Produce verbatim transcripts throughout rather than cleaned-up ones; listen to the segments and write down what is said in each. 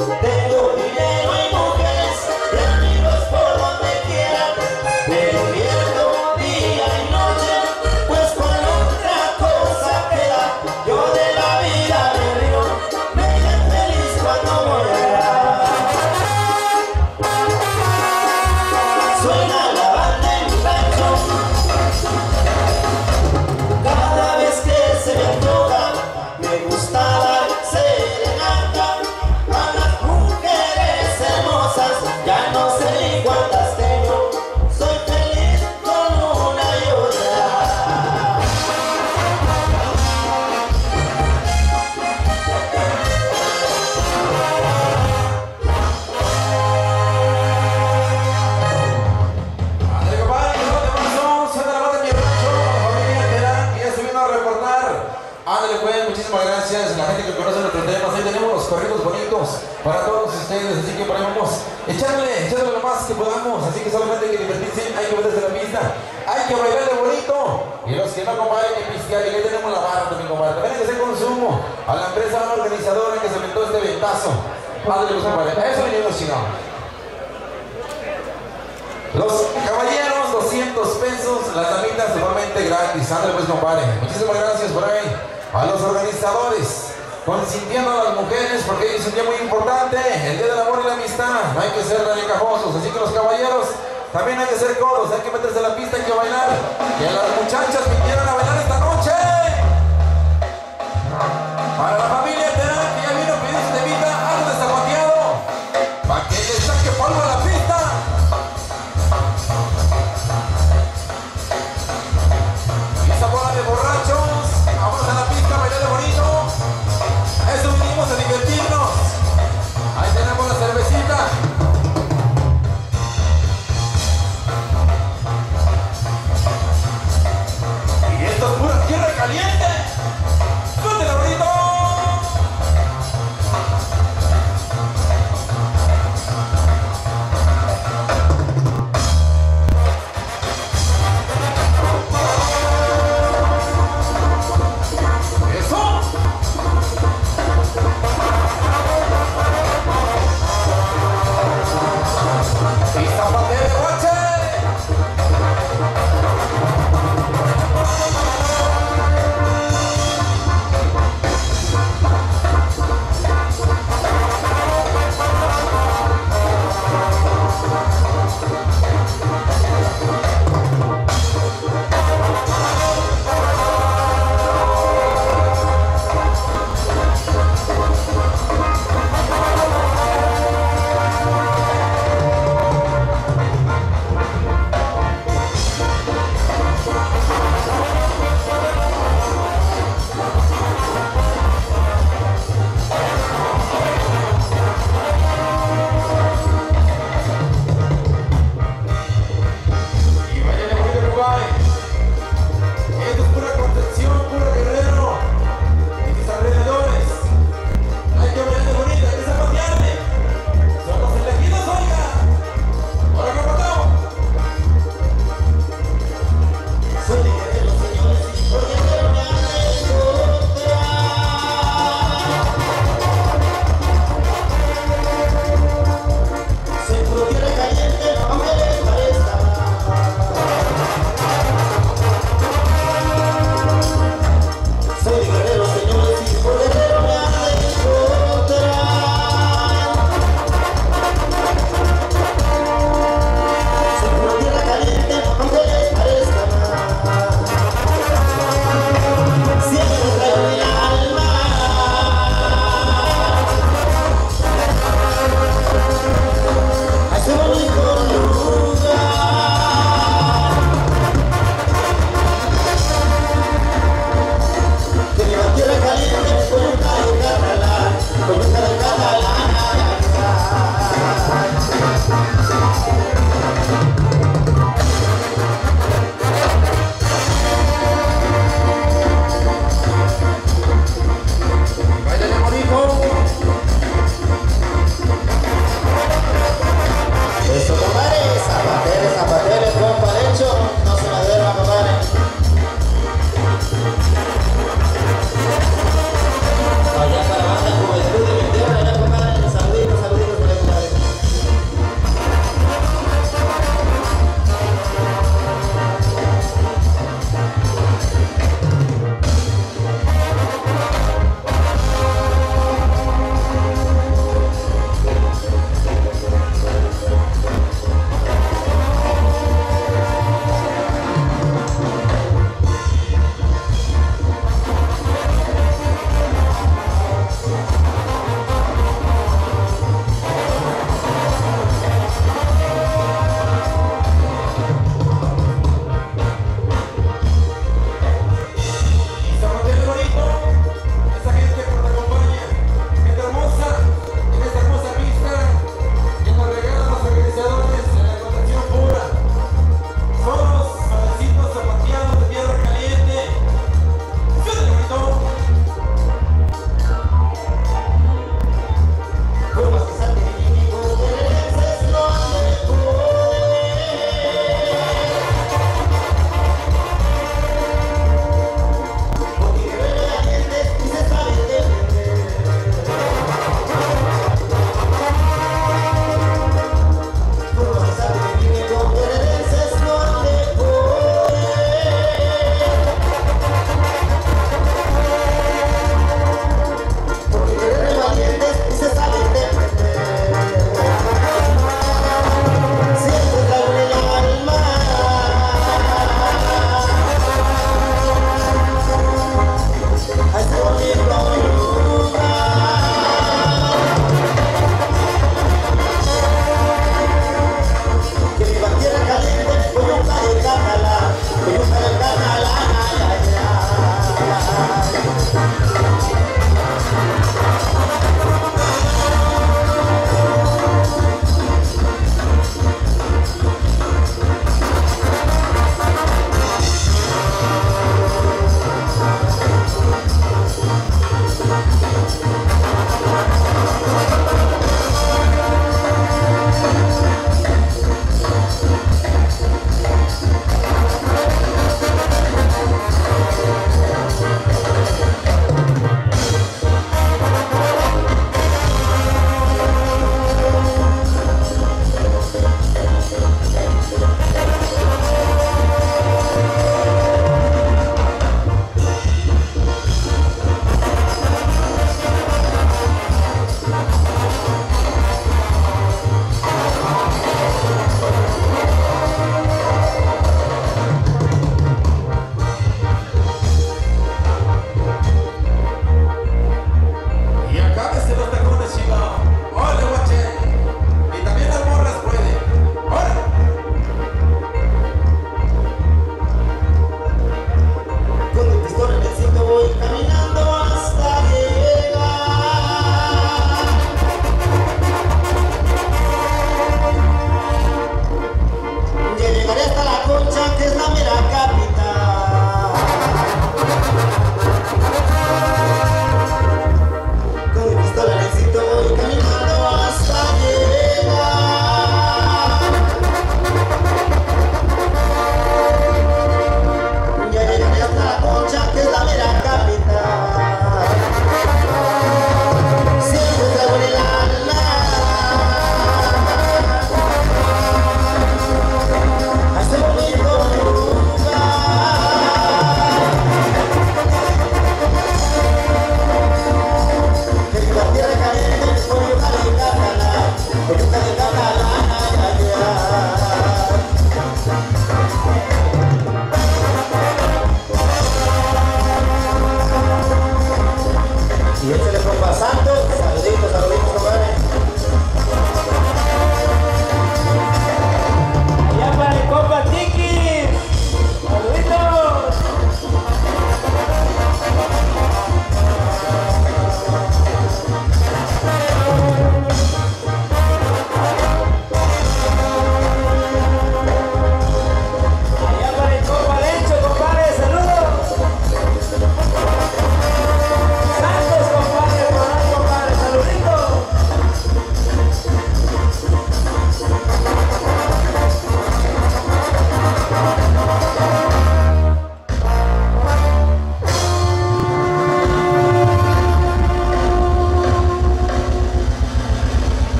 Tengo dinero y mujeres y amigos por donde quiera. Me divierto día y noche, pues con otra cosa queda. Yo de la vida me río, me iré feliz cuando muera. Suena la banda en mi rancho, cada vez que se me antoja, me gusta dar serenata a las mujeres hermosas, ya no sé ni cuántas tengo, soy feliz con una y otra. Ándale, compadre, que no te paso, suena la banda en mi rancho, la familia Terán, que ya se vino a reportar. Ándale, pues, muchísimas gracias a la gente que conoce nuestros temas. Ahí tenemos los corridos bonitos para todos ustedes, así que por ahí vamos echarle, echarle lo más que podamos. Así que solamente hay que divertirse, hay que meterse la pista, hay que bailarle bonito. Y los que no, compadre, hay que pistear. Y ahí tenemos la barra también, compadre. También hay que hacer consumo a la empresa organizadora que se inventó este ventazo. Ándale, pues, compadre, a eso venimos, si no. Los caballeros, doscientos pesos, las damitas totalmente gratis. Ándale, pues, compadre. Muchísimas gracias por ahí a los organizadores, consintiendo a las mujeres, porque hoy es un día muy importante, el día del amor y la amistad. No hay que ser renegajosos, así que los caballeros también hay que ser codos, hay que meterse a la pista, hay que bailar. Que las muchachas vinieron a bailar esta noche. Para la familia Terán, que ya vino a pedir su temita, algo de zapateado, para que le saque polvo a la pista. Y esa bola de borrachos, vamos a la pista a bailar bonito. A eso vinimos a divertirnos. Ahí tenemos la cervecita. Y esto es pura tierra caliente. ¡Suéltela bonito!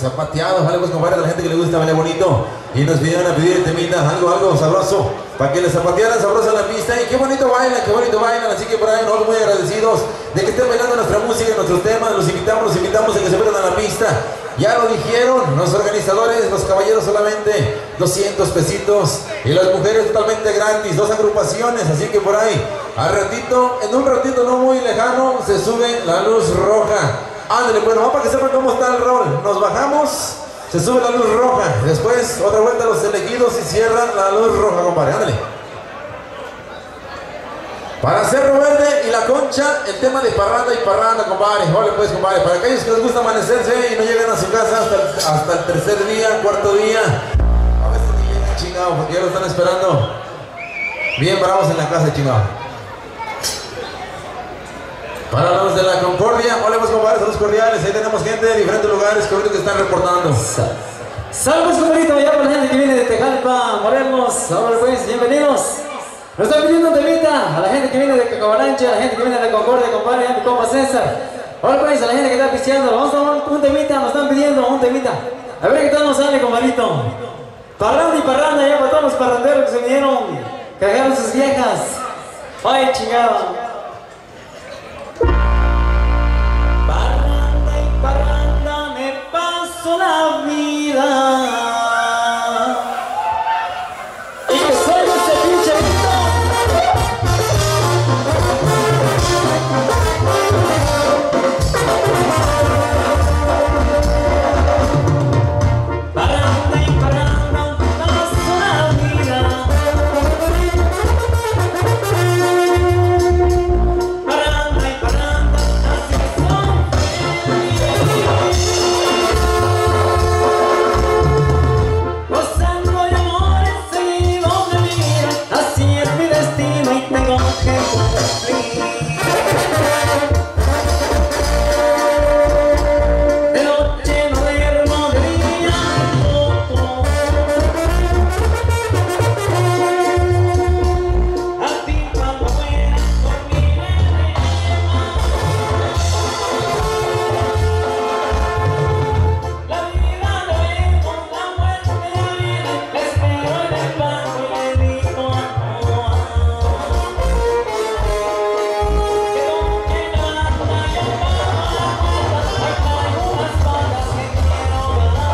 zapateados, vale, pues compadre, a la gente que le gusta bailar bonito. Y nos vinieron a pedir temita, algo, algo sabroso, para que les zapatearan sabroso en la pista. Y qué bonito bailan, qué bonito bailan. Así que por ahí nosotros muy agradecidos de que estén bailando nuestra música, nuestros temas. Los invitamos, los invitamos a que se metan a la pista. Ya lo dijeron los organizadores, los caballeros solamente doscientos pesitos y las mujeres totalmente gratis, dos agrupaciones. Así que por ahí, al ratito, en un ratito no muy lejano, se sube la luz roja. Ándale, bueno, vamos para que sepan cómo está el rol. Nos bajamos, se sube la luz roja. Después, otra vuelta a los elegidos y cierra la luz roja, compadre. Ándale. Para Cerro Verde y La Concha, el tema de parranda y parranda, compadre. Vale, pues, compadre. Para aquellos que les gusta amanecerse y no llegan a su casa hasta el, hasta el tercer día, cuarto día. A veces ni llegan, chingado, porque ya lo están esperando. Bien parados en la casa, chingado. Para los de la Concordia, hola, pues, compadre, saludos cordiales. Ahí tenemos gente de diferentes lugares que ahorita que están reportando. Saludos, compadrito, ya para la gente que viene de Tejalpa, Morelos. Hola, pues, bienvenidos. Nos están pidiendo un temita a la gente que viene de Cacabalancha, a la gente que viene de Concordia, compadre, a mi compa César. Hola, pues, a la gente que está pisteando, vamos a tomar un temita, nos están pidiendo un temita. A ver qué tal nos sale, compadrito. Parranda y parranda, ya para todos los parranderos que se vinieron, que dejaron sus viejas. Ay, chingado. Parranda y parranda, me paso la vida. Y que soy ese pinche grito. Parranda y parranda, paso la vida. Parranda y parranda, así son felices. Gozando de amores seguidos de vida, así es mi destino y tengo que cumplir. De noche no duermo, de día tampoco. A ti cuando mueras por mí me llamas. La vida lo vemos, la muerte ya viene. La espero en el banco y le digo amor. Que donde levanta yo pago la cuenta. Ahí traigo unas patas que quiero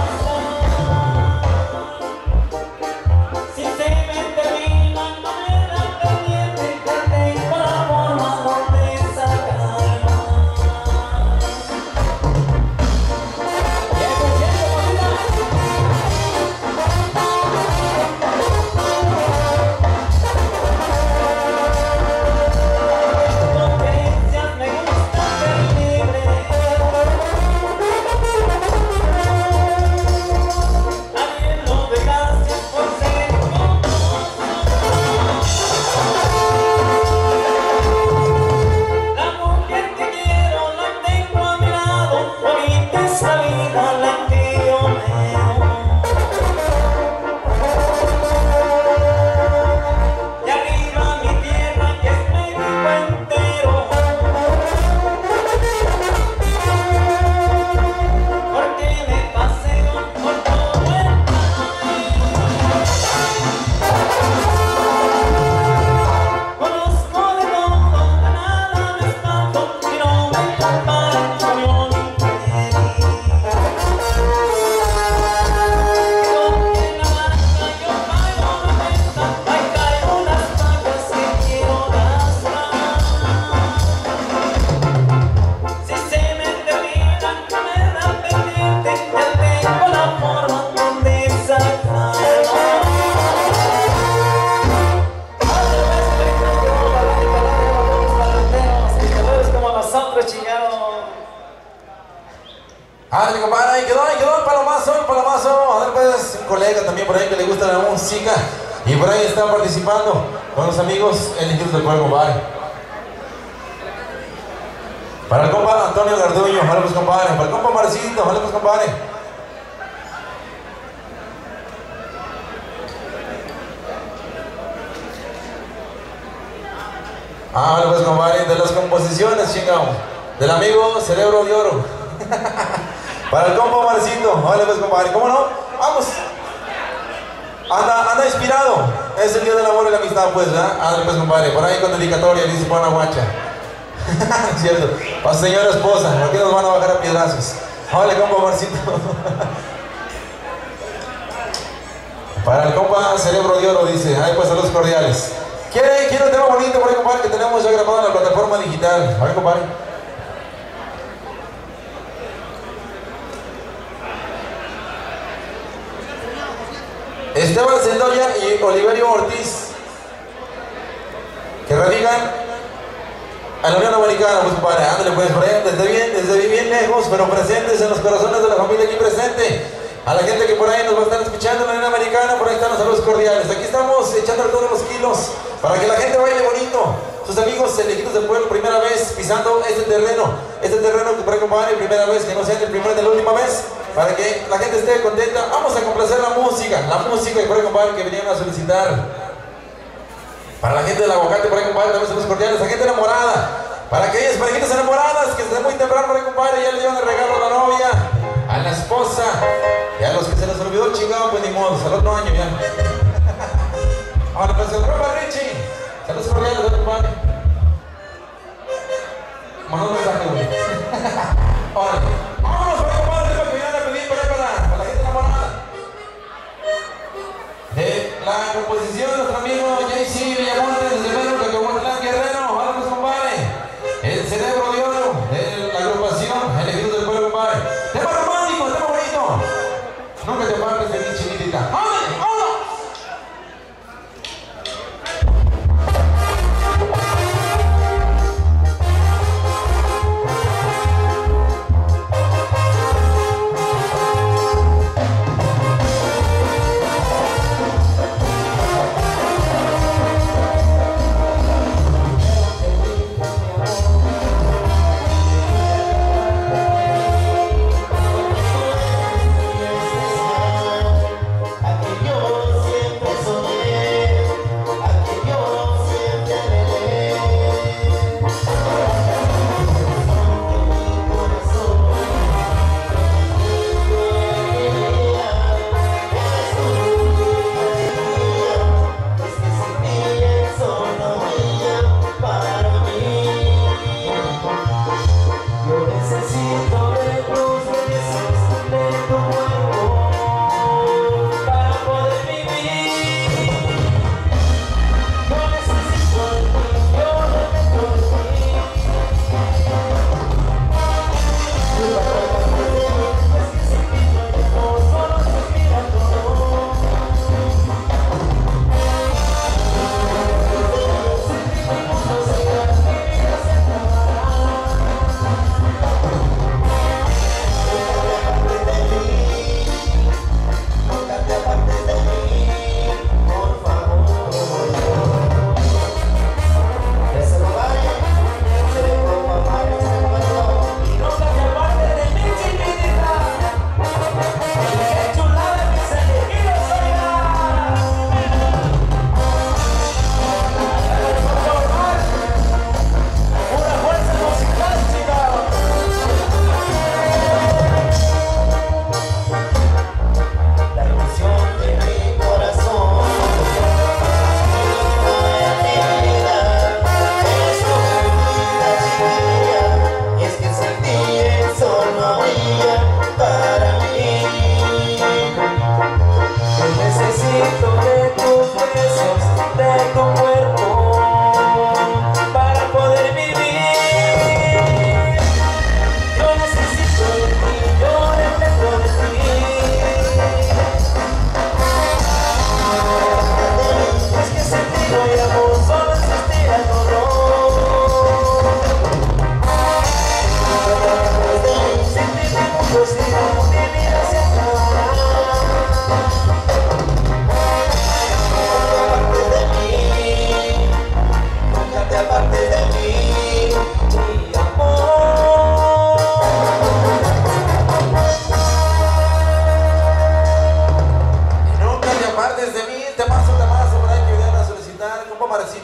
gastar. Si se me termina, no me da pendiente, que tengo la forma donde sacar más. Viejo, viejo, bonita. Conferencias me gusta ser libre. Habiendo de gracias por ser famoso. La mujer que quiero la tengo a mi lado. Bonita es la vida la que yo veo. Y arriba mi tierra que es México entero. Porque me paseo por todo el país. Conozco de todo, a nada me espanto y no me comparo con yo ni feliz. Que donde la marca yo pago la cuenta, ahí traigo unas patas que quiero gastar. Si se me terminan, no me da pendiente, ya tengo la forma donde sacar. Como nosotros, chingado. Ándale, compadre, ahí quedó, ahí quedó el palomazo, el palomazo. A ver, pues, un colega también por ahí que le gusta la música. Y por ahí está participando con los amigos elegidos del pueblo, compadre. Para el compa Antonio Garduño, ojalá pues, compadre. Para el compa Marcito, ojalá pues, compadre. Ah, pues, compadre, de las composiciones, chingamos. Del amigo Cerebro de Oro. Para el compa Marcito, vale pues compadre, ¿cómo no? Vamos. Anda, anda inspirado. Es el día del amor y la amistad, pues, ¿verdad? Ándale pues compadre, por ahí con dedicatoria dice para una guacha. Cierto, para su señora esposa, ¿por qué nos van a bajar a piedrazos? Vale compa Marcito. Para el compa Cerebro de Oro dice, ay pues saludos cordiales. ¿Quiere, quiere un tema bonito por ahí compadre que tenemos ya grabado en la plataforma digital? Vale compadre. Esteban Sendoya y Oliverio Ortiz, que radican en la Unión Americana, pues compadre, ándale pues por ahí, desde bien, desde bien lejos, pero presentes en los corazones de la familia aquí presente. A la gente que por ahí nos va a estar escuchando en la Unión Americana, por ahí están los saludos cordiales. Aquí estamos echando todos los kilos para que la gente baile bonito. Sus amigos elegidos del pueblo, primera vez pisando este terreno, este terreno que por ahí compadre, primera vez, que no sea ni el primero ni la última vez, para que la gente esté contenta. Vamos a complacer la música, la música que por ahí compadre que vinieron a solicitar. Para la gente del aguacate, por ahí compadre, también saludos cordiales. La gente enamorada, para aquellas parejitas enamoradas que desde muy temprano por ahí compadre ya le dieron el regalo a la novia, a la esposa, y a los que se les olvidó el chingado, pues ni modo, al otro año ya. Ahora pues el compa Richie, saludos cordiales, compadre. Manda un mensaje, güey. Ahora, vámonos por ahí compadre, para que vinieran a pedir por ahí para, para la gente enamorada. De la composición de nuestro amigo J C Villamontes desde Pedro Cacahuatlán Guerrero. Ahora pues compadre, el Cerebro de Oro de la agrupación Elegidos del Pueblo compadre. Tema romántico, tema bonito. Nunca te apartes de mi chiquitita. ¡Ándale, vámonos!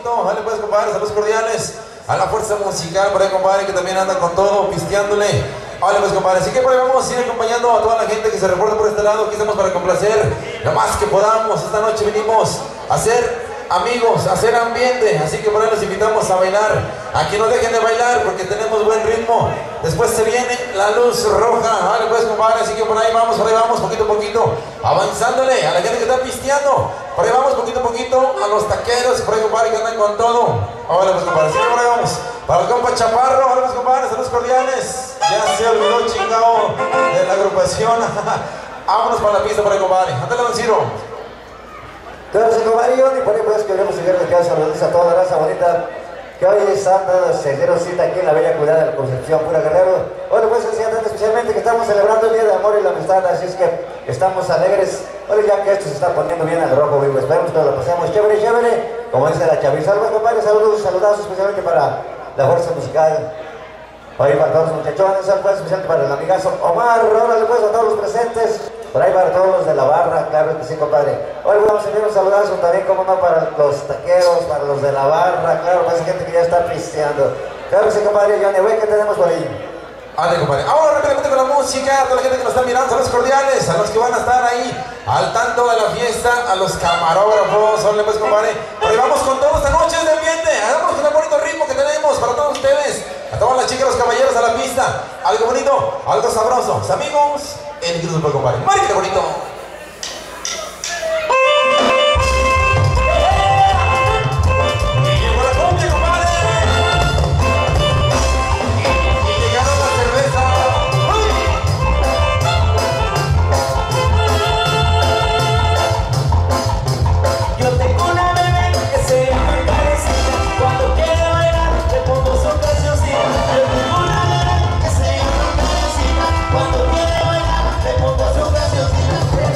A la fuerza musical por ahí compadre que también anda con todo, pisteándole Vale, pues compadre, así que por ahí vamos a ir acompañando a toda la gente que se reporta por este lado. Aquí estamos para complacer lo más que podamos. Esta noche venimos a ser amigos, a hacer ambiente, así que por ahí los invitamos a bailar, a que no dejen de bailar porque tenemos buen ritmo. Después se viene la luz roja, vale pues compadre, así que por ahí vamos, por ahí vamos, poquito a poquito, avanzándole a la gente que está pisteando, por ahí vamos poquito a poquito, a los taqueros, por ahí compadre que andan con todo, vale pues compadre, así que por ahí vamos, para el compa Chaparro, vale pues compadre, saludos cordiales, ya se olvidó chingado de la agrupación, vámonos para la pista por ahí compadre, ándale don Ciro. Entonces, compadre, y por ahí pues queremos seguir de casa, a toda la raza bonita que hoy están dando cita aquí en la bella ciudad de la Concepción, pura Guerrero. Bueno, pues especialmente que estamos celebrando el Día de Amor y la Amistad, así es que estamos alegres. Bueno, ya que esto se está poniendo bien al rojo vivo, esperemos que lo pasemos chévere, chévere, como dice la chaviza. Bueno, compadre, saludos, saludazos especialmente para la fuerza musical. Hoy para todos los muchachones, pues, especialmente para el amigazo Omar, órale pues a todos los presentes, por ahí para todos los de la barra, claro que sí, compadre. Hoy vamos a enviar un saludazo también, como no, para los taqueros, para los de la barra, claro, para esa gente que ya está pisteando. Claro que sí, compadre, Johnny, güey, ¿qué tenemos por ahí? Vale, compadre. Ahora rápidamente con la música, a toda la gente que nos está mirando, saludos cordiales, a los que van a estar ahí al tanto de la fiesta, a los camarógrafos, órale pues compadre. Por ahí vamos con todos esta noche de ambiente, hagamos con el bonito ritmo que tenemos para todos ustedes, a todas las chicas, los caballeros a la pista, algo bonito, algo sabroso, amigos, el grupo compadre. ¡Márquete bonito! Cuando quiere bailar, le pongo su cancioncita.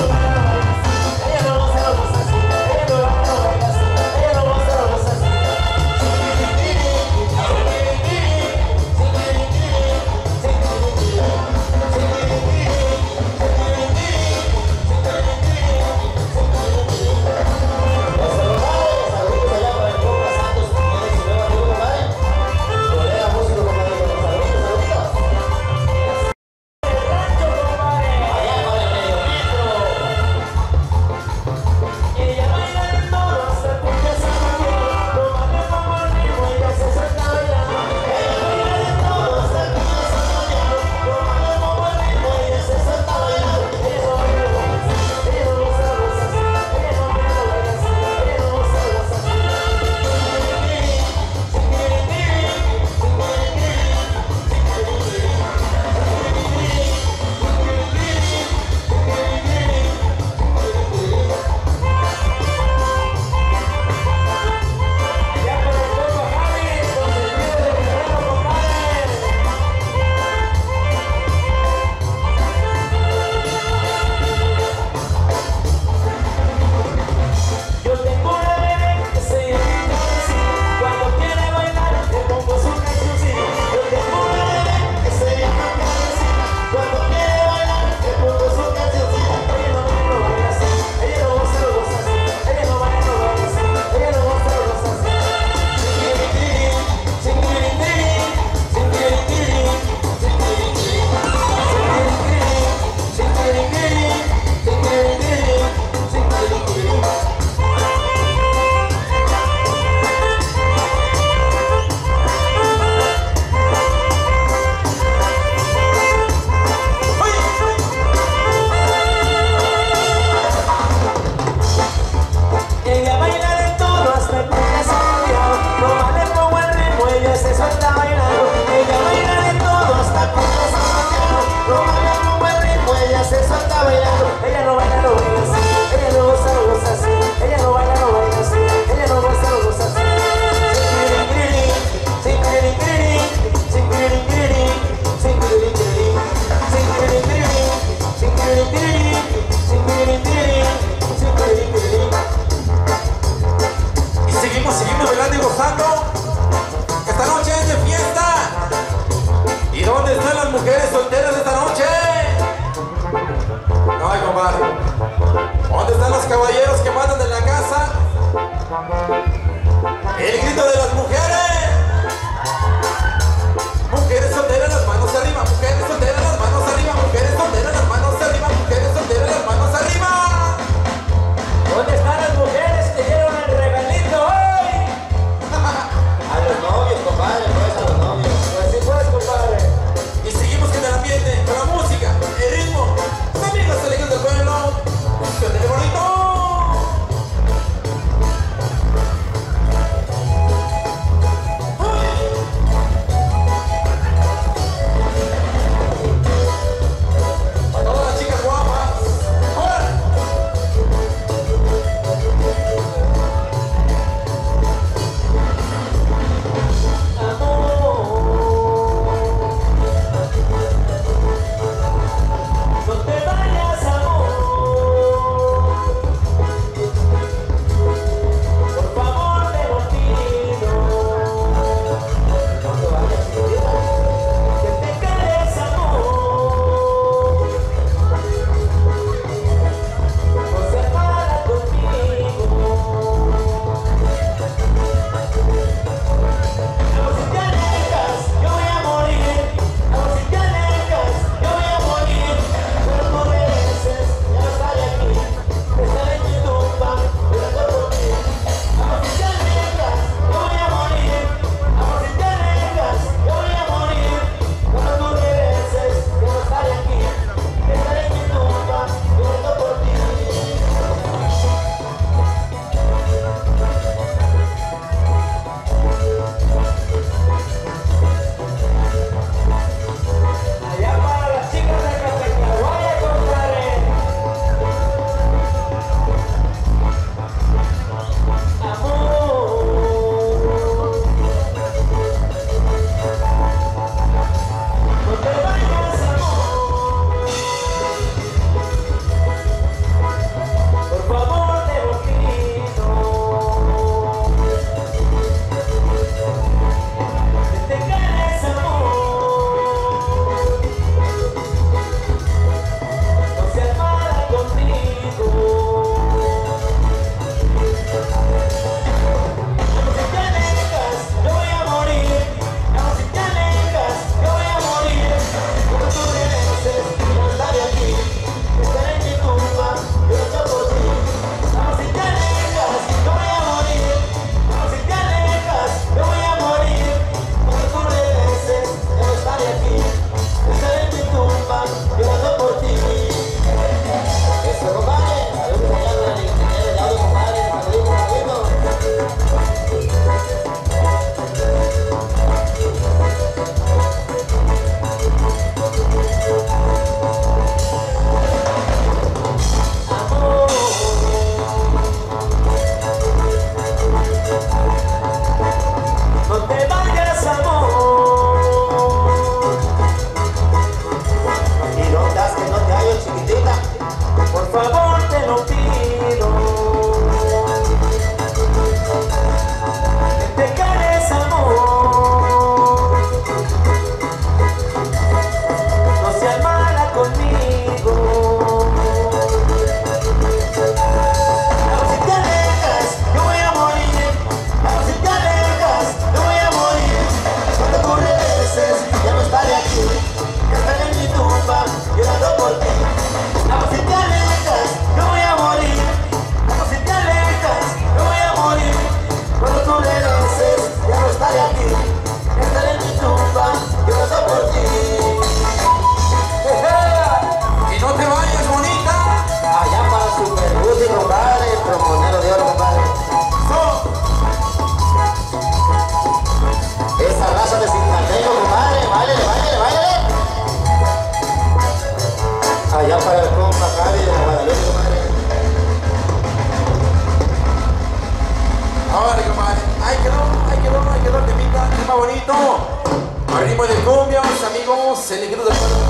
los elegidos del pueblo.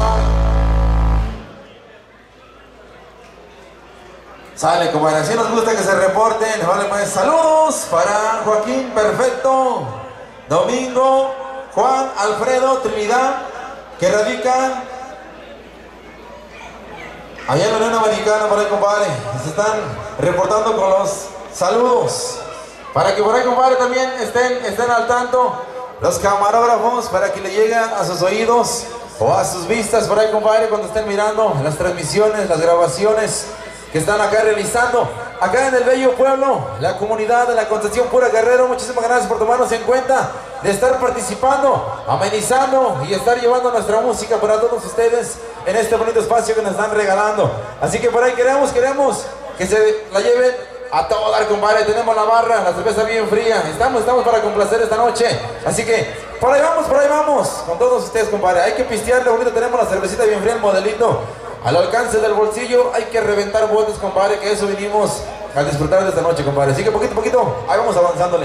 Sale, compadre, así nos gusta que se reporten. Vale, pues saludos para Joaquín Perfecto, Domingo, Juan Alfredo Trinidad, que radican allá en la Unión Americana, por ahí, compadre. Se están reportando con los saludos. Para que por ahí, compadre, también estén, estén al tanto los camarógrafos, para que le lleguen a sus oídos o a sus vistas, por ahí, compadre, cuando estén mirando las transmisiones, las grabaciones que están acá realizando, acá en el bello pueblo, la comunidad de la Concepción Pura Guerrero. Muchísimas gracias por tomarnos en cuenta, de estar participando, amenizando y estar llevando nuestra música para todos ustedes en este bonito espacio que nos están regalando. Así que por ahí queremos, queremos que se la lleven a todo dar, compadre. Tenemos la barra, la cerveza bien fría. Estamos, estamos para complacer esta noche. Así que por ahí vamos, por ahí vamos con todos ustedes, compadre. Hay que pistearle bonito. Tenemos la cervecita bien fría, el modelito al alcance del bolsillo. Hay que reventar botes, compadre, que eso vinimos a disfrutar de esta noche, compadre. Así que poquito a poquito, ahí vamos avanzándole.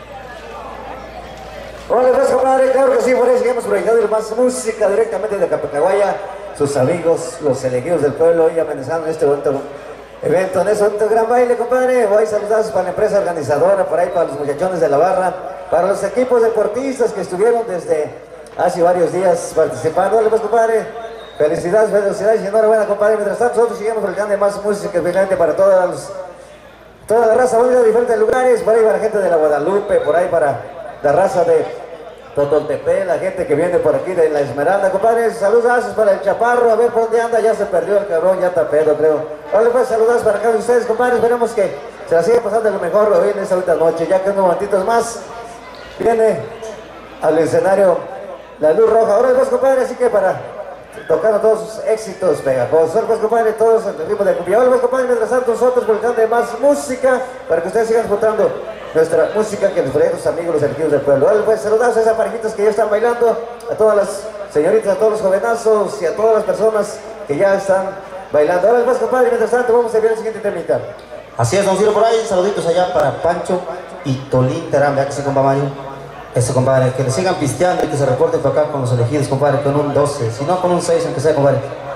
Hola, pues, compadre, claro que sí, por eso hemos proyectado más música directamente de Capecaguaya, sus amigos, los elegidos del pueblo, y amenazando este bonito evento, en ese bonito gran baile, compadre. Voy a saludar para la empresa organizadora, por ahí para los muchachones de la barra, para los equipos deportistas que estuvieron desde hace varios días participando. Hola, pues, compadre. Felicidades, felicidades y enhorabuena, compadre. Mientras tanto, nosotros seguimos proyectando más música, especialmente para todas las, toda la raza bonita de diferentes lugares, por ahí para la gente de la Guadalupe, por ahí para la raza de Totoltepec, la gente que viene por aquí de la Esmeralda, compadre. Saludos para el Chaparro, a ver por dónde anda, ya se perdió el cabrón, ya está pedo, creo. Vale, pues saludos para cada uno de ustedes, compadre. Esperemos que se la siga pasando lo mejor hoy en esta ahorita noche, ya que unos momentitos más viene al escenario la luz roja. Ahora pues, compadre, así que para tocando todos sus éxitos pegajosos. Ahora pues, compadre, todos en el ritmo de cumbia. Ahora pues, compadre, mientras tanto nosotros publicando más música para que ustedes sigan disfrutando nuestra música que les traen los amigos, los elegidos del pueblo. Ahora pues, saludos a esas parejitas que ya están bailando, a todas las señoritas, a todos los jovenazos y a todas las personas que ya están bailando. Ahora pues, compadre, mientras tanto vamos a ver el siguiente temita. Así es, don Ciro, por ahí, saluditos allá para Pancho y Tolín Terán, vea que sí, compa Mario. Eso, compadre, que le sigan pisteando y que se reporten para acá con los elegidos, compadre, con un doce, si no con un seis, aunque sea, compadre.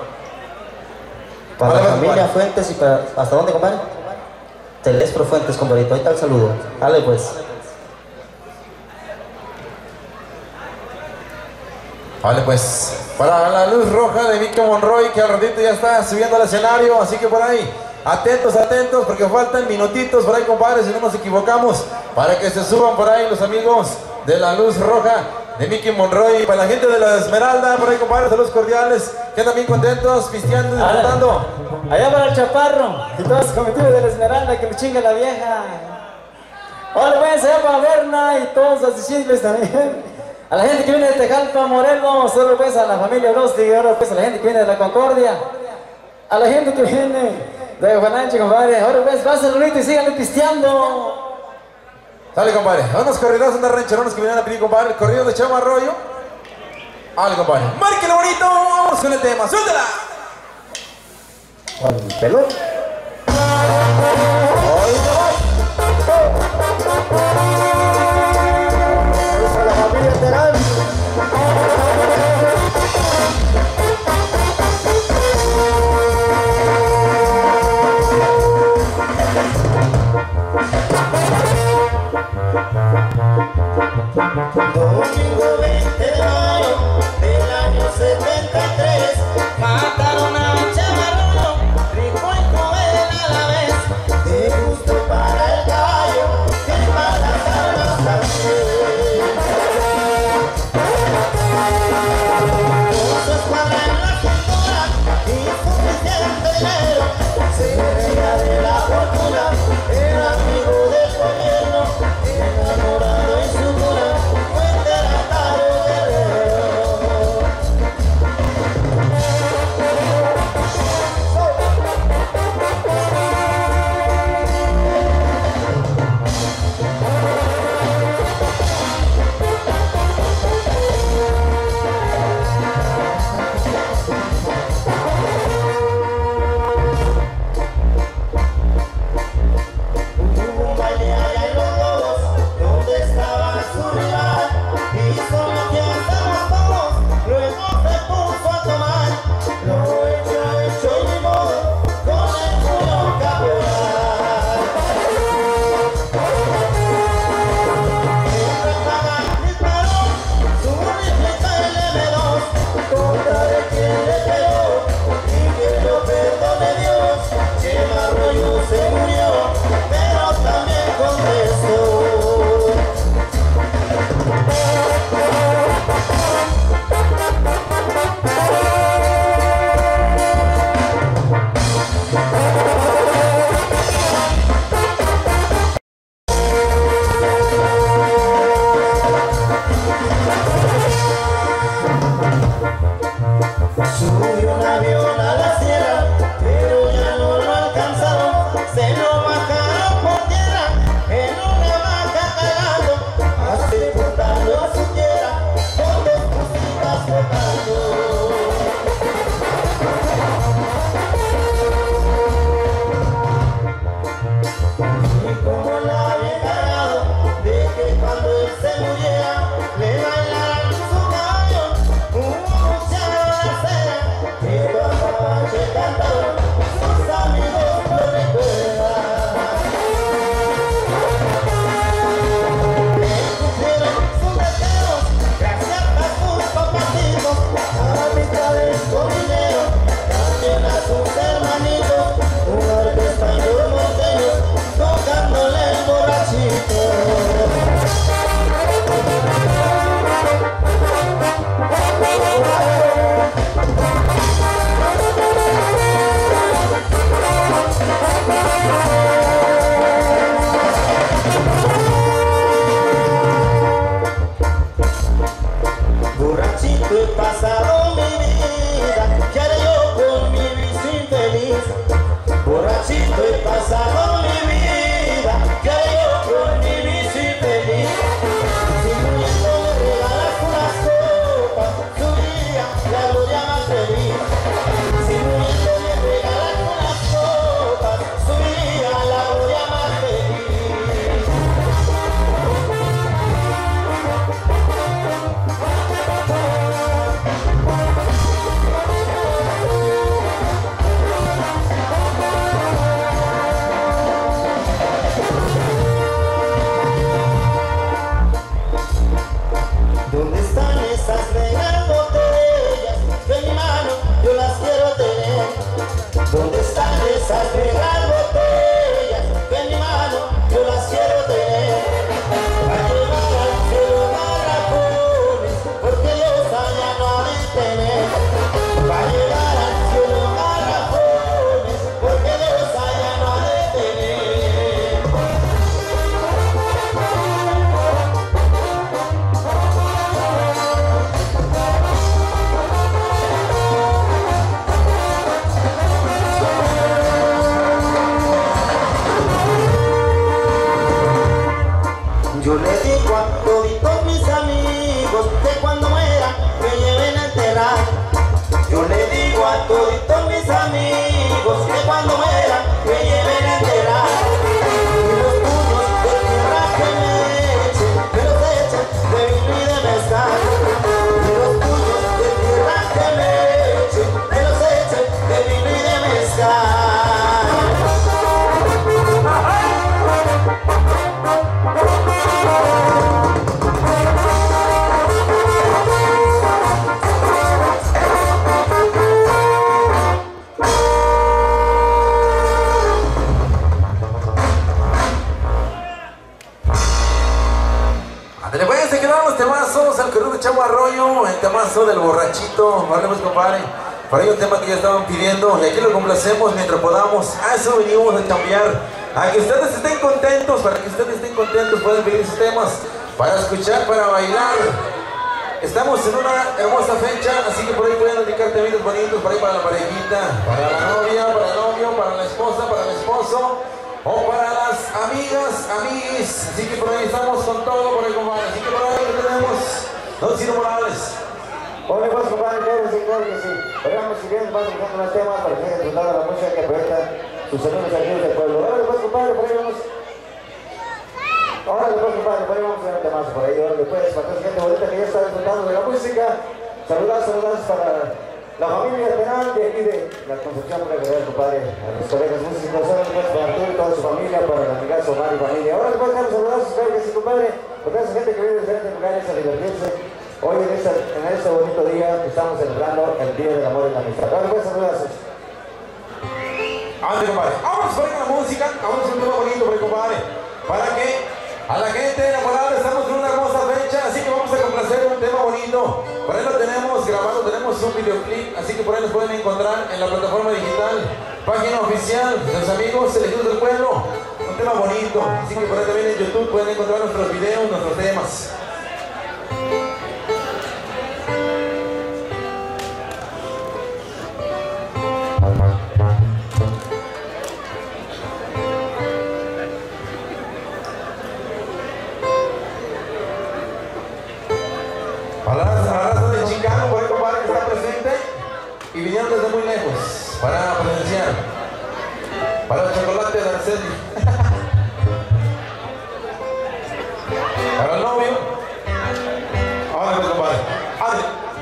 Para la familia Fuentes y para... ¿Hasta dónde, compadre? Telespro Fuentes, compadrito, ahí está el saludo. Dale, pues. Vale, pues, para la luz roja de Mickey Monroy, que al ratito ya está subiendo al escenario, así que por ahí, atentos, atentos, porque faltan minutitos por ahí, compadre, si no nos equivocamos, para que se suban por ahí los amigos de la luz roja de Mickey Monroy. Para la gente de la Esmeralda, por ahí, compadre, saludos cordiales, que andan bien contentos, pisteando, disfrutando. Allá para el Chaparro y todos los comitivos de la Esmeralda, que le chinga la vieja. Hola, pues, allá para Berna y todos los chismes también. A la gente que viene de Tejalpa, Morelos, solo pues a la familia Brosti, ahora pues a la gente que viene de la Concordia, a la gente que viene de Guananche, compadre. Ahora pues, va a saludito y síganle pisteando. Dale, compadre, unos corridos, unos rancherones que vienen a pedir, compadre, el corrido de Chama Arroyo. Dale, compadre, márquelo bonito, vamos con el tema, suéltala. Con el pelón. Para la familia Terán. Domingo veinte de mayo del año setenta y tres, mataron a un chamarrón, rico y joven a la vez. van los temazos, al querido Chavo Arroyo, el temazo del borrachito, vale pues compadre. Para ello un tema que ya estaban pidiendo y aquí lo complacemos mientras podamos. A eso venimos a cambiar, a que ustedes estén contentos, para que ustedes estén contentos pueden pedir sus temas, para escuchar, para bailar. Estamos en una hermosa fecha, así que por ahí pueden dedicar temitas bonitos, por ahí para la parejita, para la novia, para el novio, para la esposa, para el esposo, o para las amigas, amiguis. Así que por ahí estamos con todo, por ahí compadre. Así que por ahí tenemos Don Ciro Morales. Hola, pues, compadre, claro, sí, claro que sí. Ahora vamos siguiendo, vamos buscando más temas para que sigan disfrutando la música que proyecta sus sonidos aquí del pueblo. Ahora, pues, compadre, por ahí vamos. Ahora, pues, compadre, por ahí vamos a ver un temazo por ahí. Ahora, después, para toda esa gente bonita que ya está disfrutando de la música. Saludos, saludos para la familia Penal de aquí de la Concepción para Guerrero, compadre. A los colegas músicos, ahora, pues, para Arturo y toda su familia, para el amigazo Omar y familia. Ahora, después, dar saludos, claro que sí, compadre. Para toda esa gente que viene de diferentes lugares a divertirse. Hoy en este, en este bonito día estamos celebrando el Día del Amor y la Amistad. Ahora pues saludos. Ande compadre, vamos por ahí con la música, vamos a hacer un tema bonito por ahí compadre, para que a la gente enamorada estamos en una hermosa fecha, así que vamos a complacer un tema bonito. Por ahí lo tenemos grabado, tenemos un videoclip, así que por ahí nos pueden encontrar en la plataforma digital, página oficial de los amigos elegidos del pueblo. Un tema bonito, así que por ahí también en YouTube pueden encontrar nuestros videos, nuestros temas. Para la raza de Chicano, por ahí compadre que está presente y vinieron desde muy lejos para presenciar. Para el chocolate de Arceli. Para el novio. Ahora pues compadre. ¡Ande!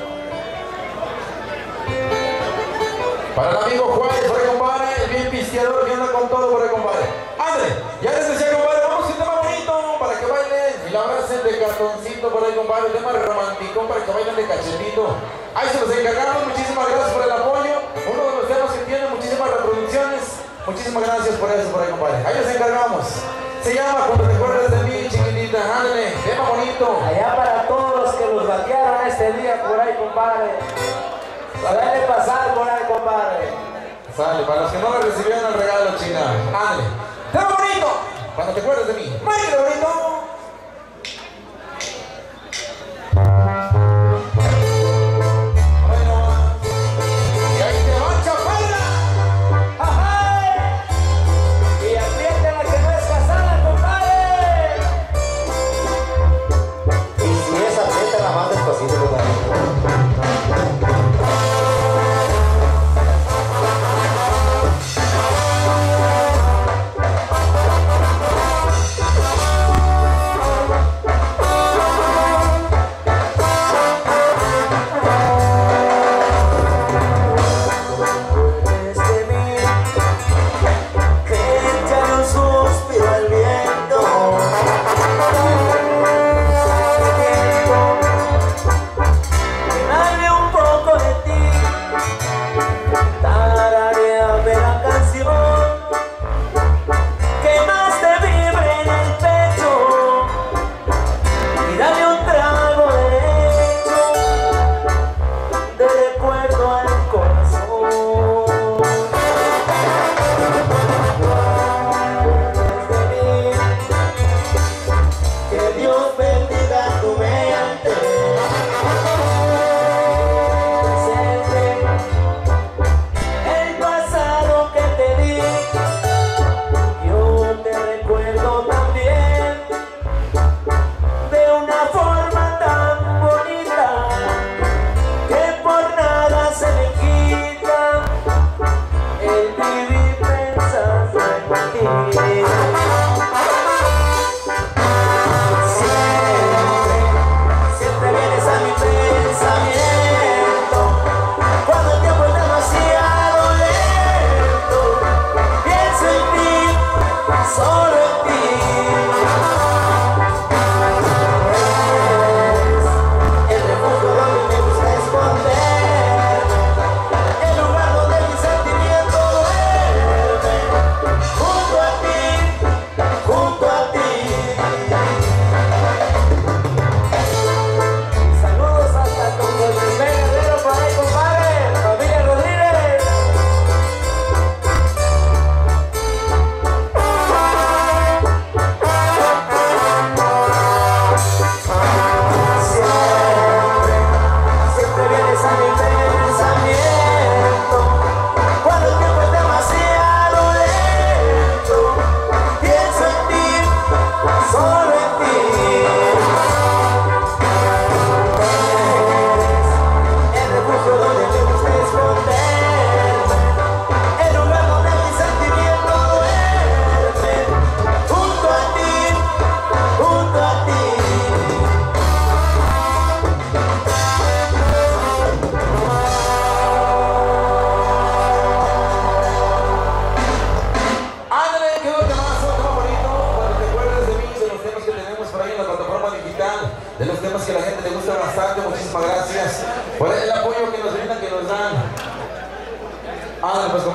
Para el amigo Juárez, por ahí compadre, el bien pisteador que anda con todo por ahí compadre. ¡Ande! Ya les decía compadre, vamos a un tema bonito para que bailen y la abracen de cartoncito por ahí compadre, un tema romántico para que bailen de cachetito. Ahí se los encargamos, muchísimas gracias por el apoyo, uno de los temas que tiene muchísimas reproducciones, muchísimas gracias por eso por ahí compadre. Ahí los encargamos, se llama Cuando te acuerdas de mí chiquitita, ándale, tema bonito. Allá para todos los que los batearon este día por ahí compadre, saberle pasar por ahí compadre. Sale, para los que no le recibieron el regalo China, ándale, tema bonito, cuando te acuerdas de mí, ¡máquina bonito! Thank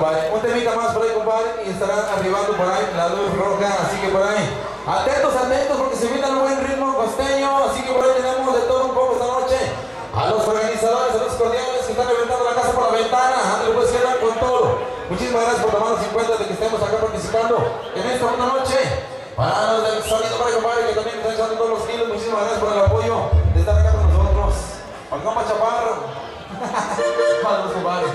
compadre. Un temita más por ahí, compadre, y estarán arribando por ahí la luz roja, así que por ahí. Atentos, atentos, porque se viene un buen ritmo costeño, así que por ahí tenemos de todo un poco esta noche. A los organizadores, a los cordiales que están levantando la casa por la ventana, ándale, pues cierran con todo. Muchísimas gracias por tomarnos en cuenta de que estemos acá participando en esta buena noche. Para los del sonido, para compadre, que también están echando todos los kilos, muchísimas gracias por el apoyo de estar acá con nosotros. Al compa Chaparro. Para los compadres.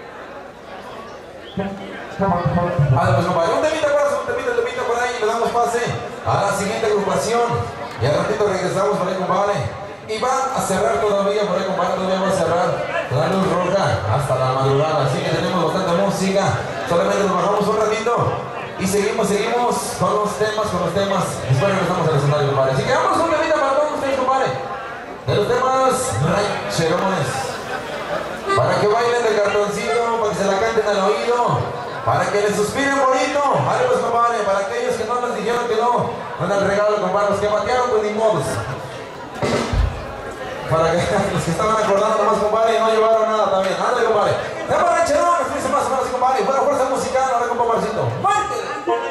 Vale, pues compadre, un temita por un temita, un temita por ahí, le damos pase a la siguiente agrupación. Y al ratito regresamos por ahí, compadre. Y va a cerrar todavía, por ahí, compadre, todavía va a cerrar la luz roja hasta la madrugada. Así que tenemos bastante música. Solamente nos bajamos un ratito y seguimos, seguimos con los temas, con los temas. Después regresamos al escenario, compadre. Así que vamos un temita para todos ustedes, compadre. De los temas rancherones. Para que bailen de cartoncito, para que se la canten al oído, para que les suspiren bonito. Vale, pues, compadre, para aquellos que no les dijeron que no, no dan regalo, compadre, los que batearon, pues ni modos. Para que los que estaban acordando nomás, compadre, y no llevaron nada también. Ándale, compadre. Tema rancherón, nos dice más o menos, compadre. Buena fuerza musical, ahora con Paparcito. ¡Muerte!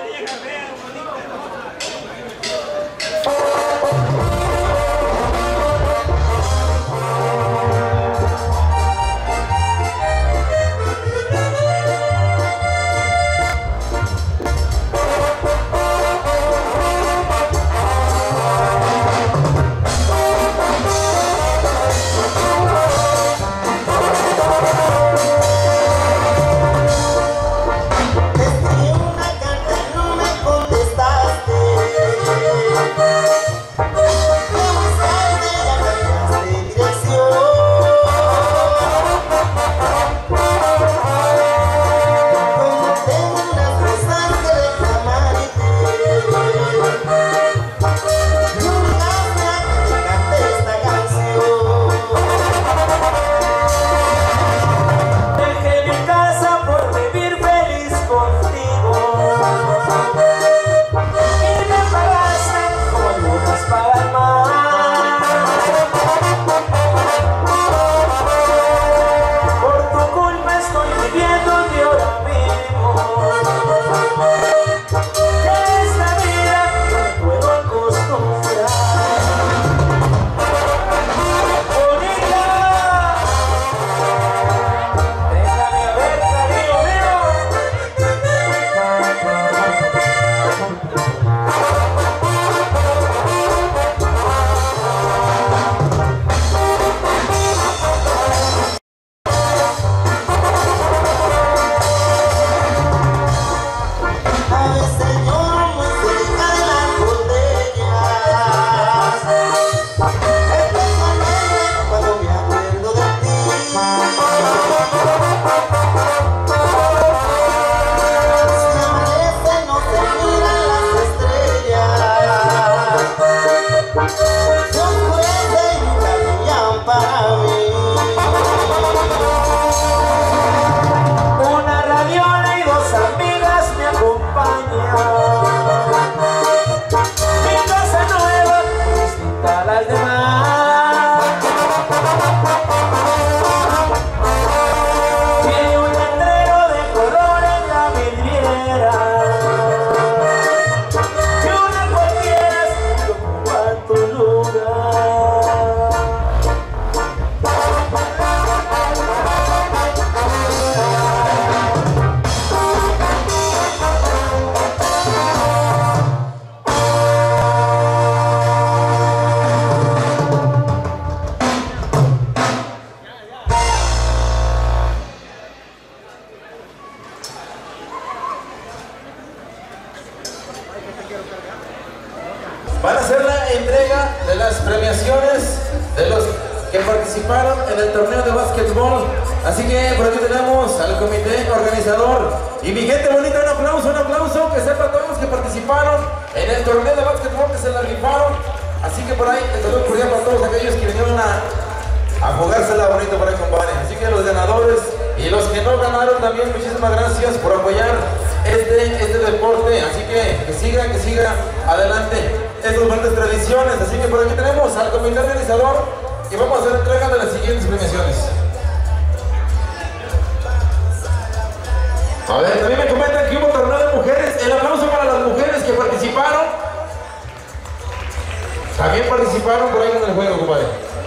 Van a hacer la entrega de las premiaciones de los que participaron en el torneo de básquetbol. Así que por aquí tenemos al comité organizador. Y mi gente bonita, un aplauso, un aplauso, que sepan todos los que participaron en el torneo de básquetbol, que se la rifaron. Así que por ahí, el saludo cordial para todos aquellos que vinieron a, a jugársela bonito por ahí, compadre. Así que los ganadores y los que no ganaron también, muchísimas gracias por apoyar este, este deporte. Así que que siga, que siga adelante estas buenas tradiciones. Así que por aquí tenemos al comité organizador y vamos a hacer entrega de las siguientes premiaciones. A ver, también me comentan que hubo torneo de mujeres. El aplauso para las mujeres que participaron. También participaron por ahí en el juego, compadre.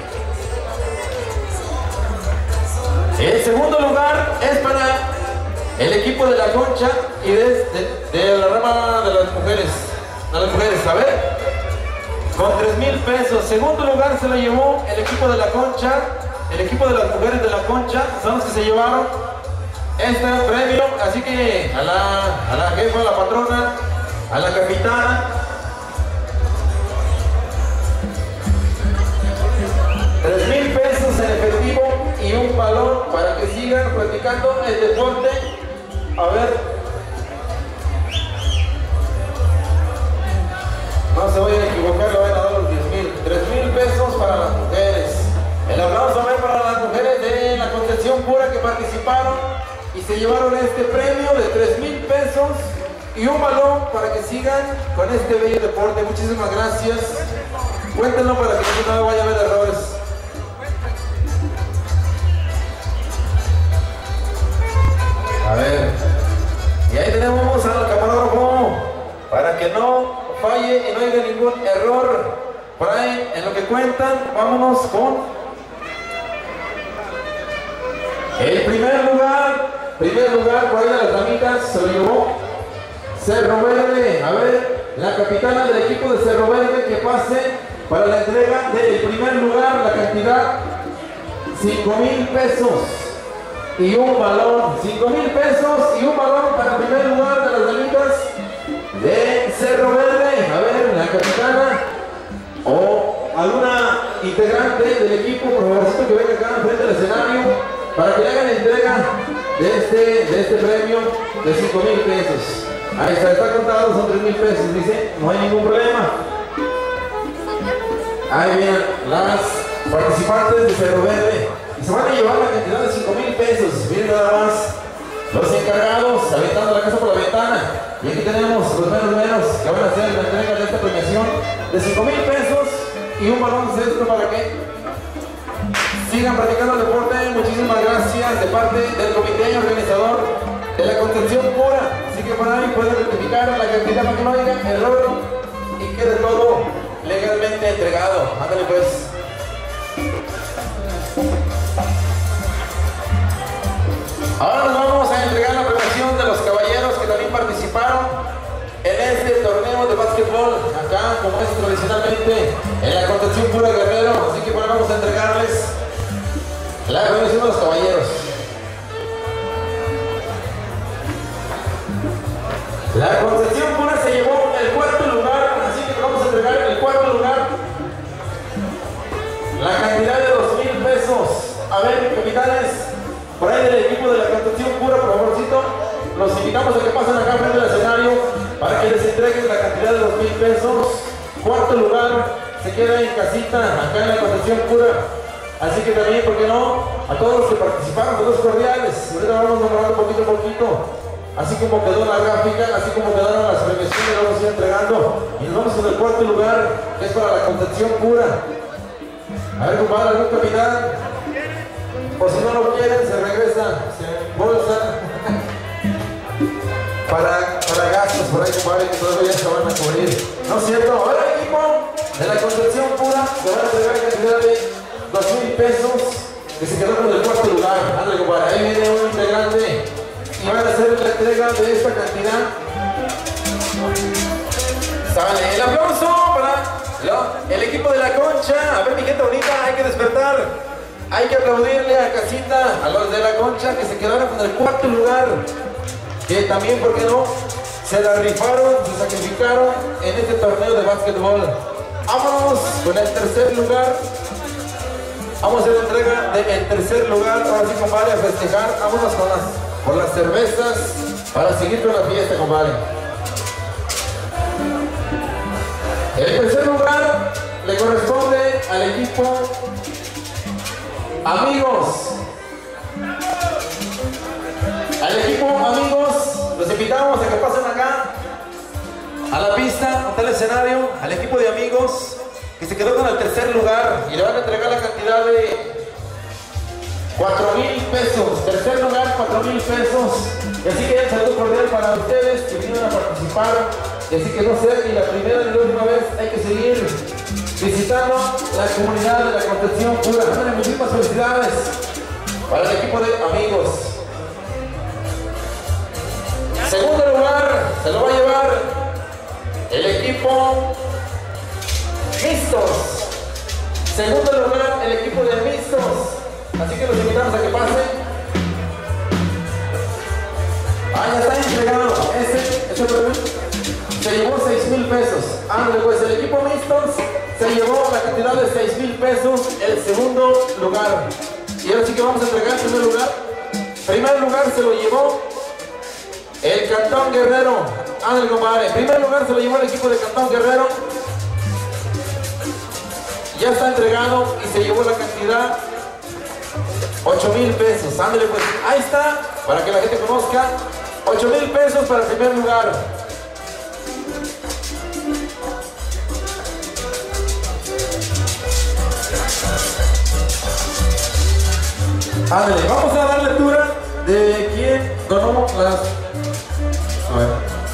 El segundo lugar es para el equipo de la Concha y de, de, de la rama de las mujeres. De las mujeres, a ver. Con tres mil pesos. Segundo lugar se lo llevó el equipo de la Concha. El equipo de las mujeres de la Concha son los que se llevaron este premio. Así que a la, a la jefa, a la patrona, a la capitana, tres mil pesos en efectivo y un balón para que sigan practicando el deporte. A ver. No se vayan a equivocar, le van a dar los diez mil. tres mil pesos para las mujeres. El aplauso va para las mujeres de la Concepción Pura que participaron y se llevaron este premio de tres mil pesos y un balón para que sigan con este bello deporte. Muchísimas gracias. Cuéntenlo para que no vaya a haber errores. A ver. Y ahí tenemos al camarógrafo para que no falle y no haya ningún error. Por ahí, en lo que cuentan, vámonos con el primer lugar. Primer lugar, por ahí de las damitas, se lo llevó Cerro Verde. A ver, la capitana del equipo de Cerro Verde que pase para la entrega del primer lugar, la cantidad cinco mil pesos y un balón. cinco mil pesos y un balón para el primer lugar de las damitas de Cerro Verde. A ver, la capitana o alguna integrante del equipo, por favorcito, que venga acá frente al escenario para que le hagan entrega de este, de este premio de cinco mil pesos. Ahí está, está contado, son tres mil pesos, dice, no hay ningún problema. Ahí vienen las participantes de Cerro Verde y se van a llevar la cantidad de cinco mil pesos. Miren nada más los encargados aventando la casa por la ventana. Y aquí tenemos los menos menos que van a hacer la entrega de esta premiación de cinco mil pesos y un balón cesto para que sigan practicando el deporte. Muchísimas gracias de parte del comité organizador de la Concepción Pura. Así que por ahí pueden rectificar la cantidad para que no haya error y quede todo legalmente entregado. Ándale pues. Ahora nos vamos a entregar la premiación de los caballeros que también participaron en este torneo de básquetbol, acá como es tradicionalmente en la Concepción Pura Guerrero. Así que bueno, vamos a entregarles la premiación de los caballeros. La Concepción Pura se llevó el cuarto lugar, así que vamos a entregar el cuarto lugar la cantidad de dos mil pesos. A ver, capitanes, por ahí del equipo de la Concepción Pura, por favorcito, los invitamos a que pasen acá frente al escenario para que les entreguen la cantidad de dos mil pesos. Cuarto lugar se queda en casita, acá en la Concepción Pura. Así que también, ¿por qué no? A todos los que participaron, todos cordiales. Ahorita vamos nombrando poquito a poquito. Así como quedó la gráfica, así como quedaron las premiaciones, vamos a ir entregando. Y nos vamos con el cuarto lugar, que es para la Concepción Pura. A ver, compadre, algún capitán. O si no lo quieren, se regresa, se embolsa. para, para gastos, por ahí, compadre, que todavía se van a cubrir. ¿No es cierto? Ahora el equipo de la Concepción Pura se van a entregar cantidad de dos mil pesos que se quedó con el cuarto lugar. Ándale, compadre, ahí viene un integrante y van a hacer la entrega de esta cantidad. Sale el aplauso para lo, el equipo de la Concha. A ver, mi gente bonita, hay que despertar. Hay que aplaudirle a casita, a los de la Concha que se quedaron con el cuarto lugar. Que también, ¿por qué no? Se la rifaron, se sacrificaron en este torneo de básquetbol. Vámonos con el tercer lugar. Vamos a hacer la entrega del tercer lugar. Ahora sí, compadre, a festejar. Vámonos con las, por las cervezas para seguir con la fiesta, compadre. El tercer lugar le corresponde al equipo Amigos. Al equipo Amigos, los invitamos a que pasen acá a la pista, ante el escenario, al equipo de Amigos que se quedó con el tercer lugar y le van a entregar la cantidad de cuatro mil pesos. Tercer lugar, cuatro mil pesos. Y así que un saludo cordial para ustedes que vinieron a participar. Y así que no sea ni la primera ni la última vez, hay que seguir visitando la comunidad de la Concepción Pura. Ándale, muchísimas felicidades para el equipo de amigos. Segundo lugar se lo va a llevar el equipo Mixtos. Segundo lugar el equipo de Mixtos. Así que los invitamos a que pasen. Ah, ya está entregado. Este, este premio se llevó seis mil pesos. Ándale, pues el equipo Mixtos se llevó la cantidad de seis mil pesos el segundo lugar. Y ahora sí que vamos a entregar el primer lugar. Primer lugar se lo llevó el Cantón Guerrero. Ándale, compadre. Primer lugar se lo llevó el equipo de Cantón Guerrero. Ya está entregado y se llevó la cantidad ocho mil pesos. Ándale, pues ahí está, para que la gente conozca. ocho mil pesos para el primer lugar. Ándale, vamos a dar lectura de quién donó las... A ver.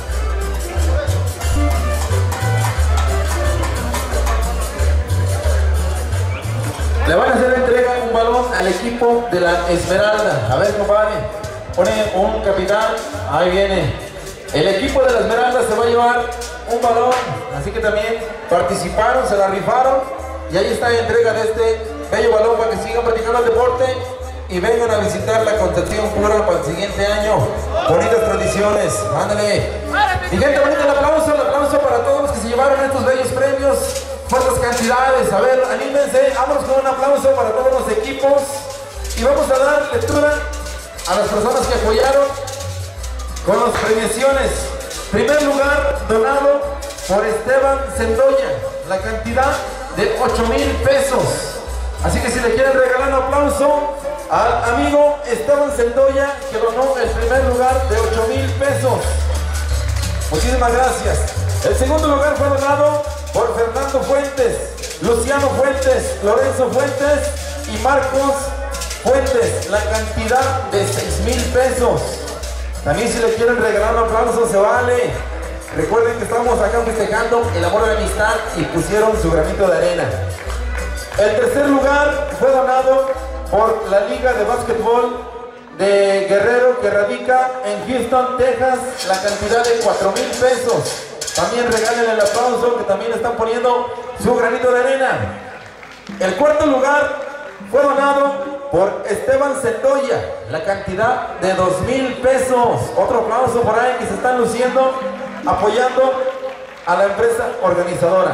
Le van a hacer entrega un balón al equipo de la Esmeralda. A ver, compadre, pone un capitán. Ahí viene. El equipo de la Esmeralda se va a llevar un balón. Así que también participaron, se la rifaron. Y ahí está la entrega de este bello balón para que sigan practicando el deporte y vengan a visitar la Concepción Pura para el siguiente año. Bonitas tradiciones. Ándale. Mi gente bonita, el aplauso, el aplauso para todos los que se llevaron estos bellos premios. Fuertes cantidades. A ver, anímense. Vámonos con un aplauso para todos los equipos. Y vamos a dar lectura a las personas que apoyaron con las premiaciones. Primer lugar, donado por Esteban Sendoya. La cantidad de ocho mil pesos. Así que si le quieren regalar un aplauso al amigo Esteban Sendoya, que donó el primer lugar de ocho mil pesos. Muchísimas gracias. El segundo lugar fue donado por Fernando Fuentes, Luciano Fuentes, Lorenzo Fuentes y Marcos Fuentes. La cantidad de seis mil pesos. También si le quieren regalar un aplauso, se vale. Recuerden que estamos acá festejando el amor de la amistad y pusieron su granito de arena. El tercer lugar fue donado por la Liga de Básquetbol de Guerrero, que radica en Houston, Texas, la cantidad de cuatro mil pesos. También regalen el aplauso, que también están poniendo su granito de arena. El cuarto lugar fue donado por Esteban Sendoya, la cantidad de dos mil pesos. Otro aplauso por ahí, que se están luciendo, apoyando a la empresa organizadora.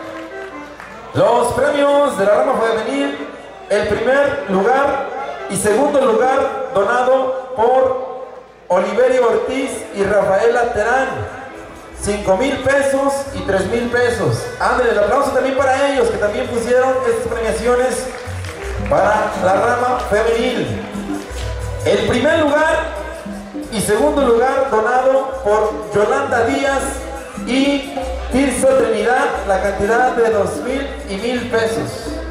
Los premios de la rama femenil, el primer lugar y segundo lugar donado por Oliverio Ortiz y Rafaela Terán, cinco mil pesos y tres mil pesos. Ándale, el aplauso también para ellos, que también pusieron estas premiaciones para la rama femenil. El primer lugar y segundo lugar donado por Yolanda Díaz y Tirso Trinidad, la cantidad de dos mil y mil pesos.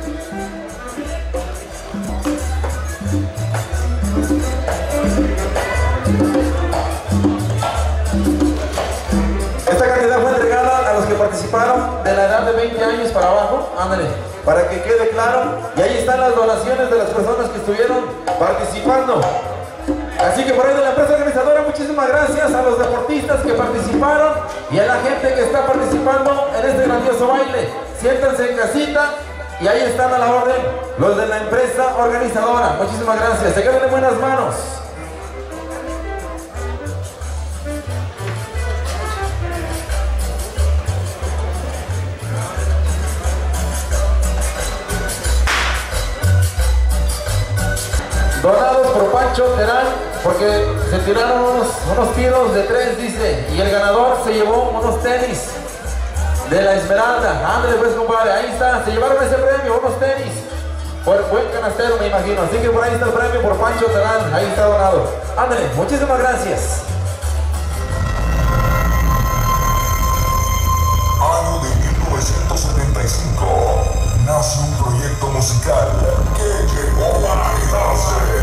Esta cantidad fue entregada a los que participaron de la edad de veinte años para abajo. Ándale, para que quede claro. Y ahí están las donaciones de las personas que estuvieron participando. Así que por ahí de la empresa organizadora, muchísimas gracias a los deportistas que participaron y a la gente que está participando en este grandioso baile. Siéntanse en casita y ahí están a la orden los de la empresa organizadora. Muchísimas gracias, se quedan en buenas manos. Donados por Pancho Terán, porque se tiraron unos, unos tiros de tres, dice, y el ganador se llevó unos tenis de la Esmeralda. Ándale pues, compadre, ahí está, se llevaron ese premio, unos tenis, por buen canastero, me imagino. Así que por ahí está el premio por Pancho Terán, ahí está donado. Ándale, muchísimas gracias. Año de mil novecientos setenta y cinco, nace un proyecto musical que llegó para quedarse.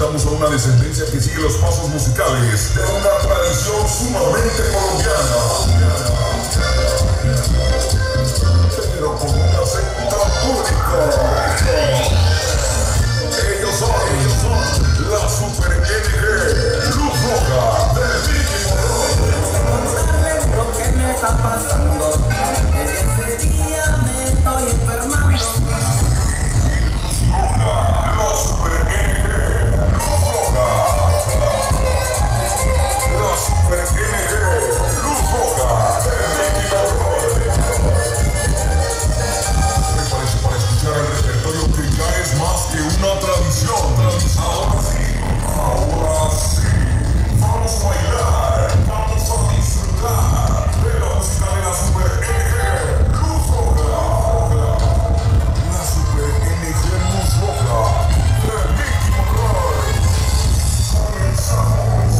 presentamos a una descendencia que sigue los pasos musicales de una tradición sumamente colombiana, pero con un acento único. Ellos son, ellos son la Super N G Luz Roja de Vicky Morroy. Lo que me está pasando, desde ese día me estoy enfermando. La Super N G Luz Roja. La Super N G Luz Roja de Vicky Morroy. Prepárese para escuchar el repertorio que ya es más que una tradición. Ahora sí, ahora sí, vamos a bailar, vamos a disfrutar de la música de la Super N G Luz Roja. La Super N G Luz Roja de Vicky Morroy. Comenzamos.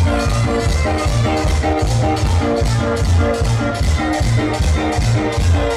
We'll be right back.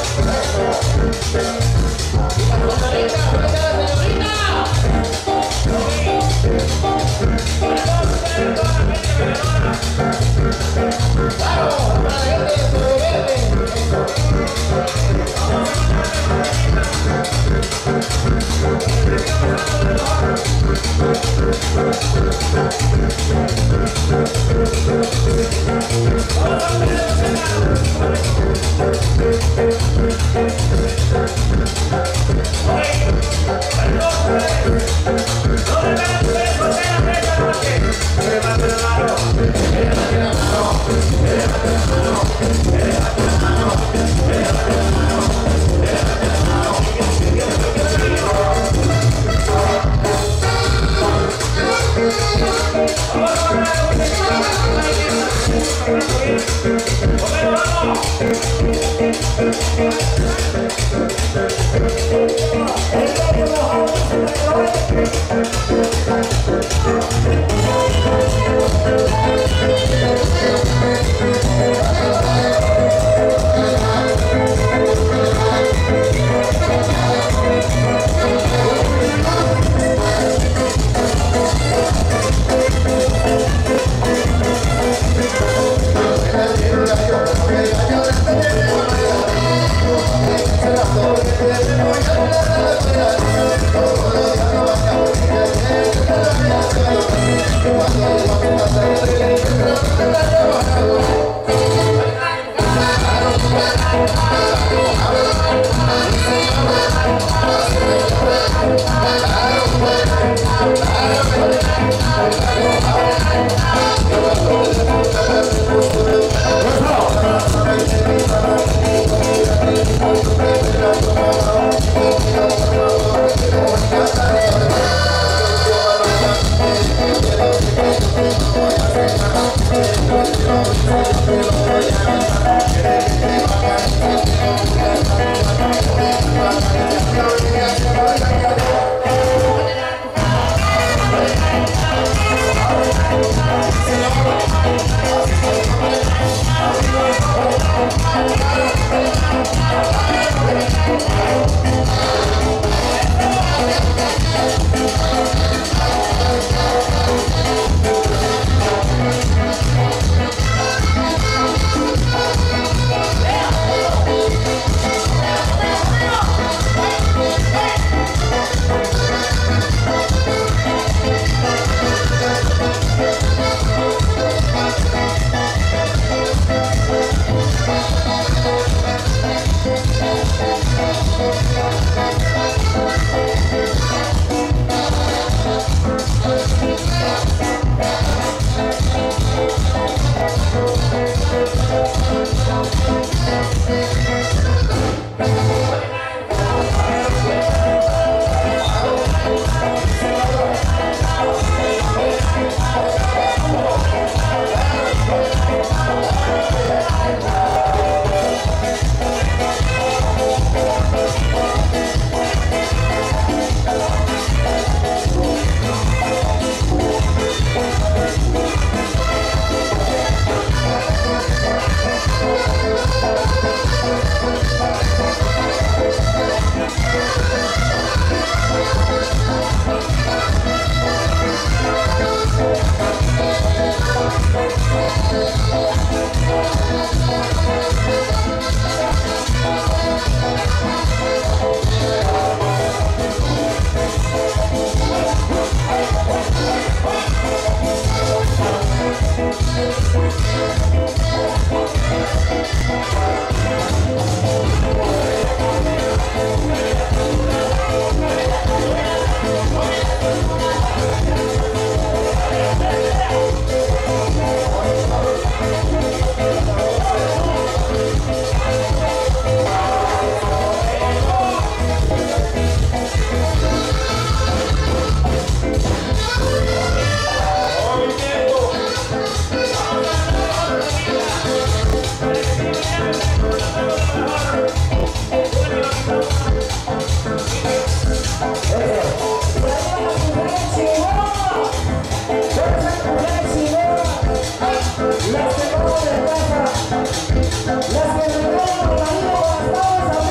Las que regalan los amigos, las vamos a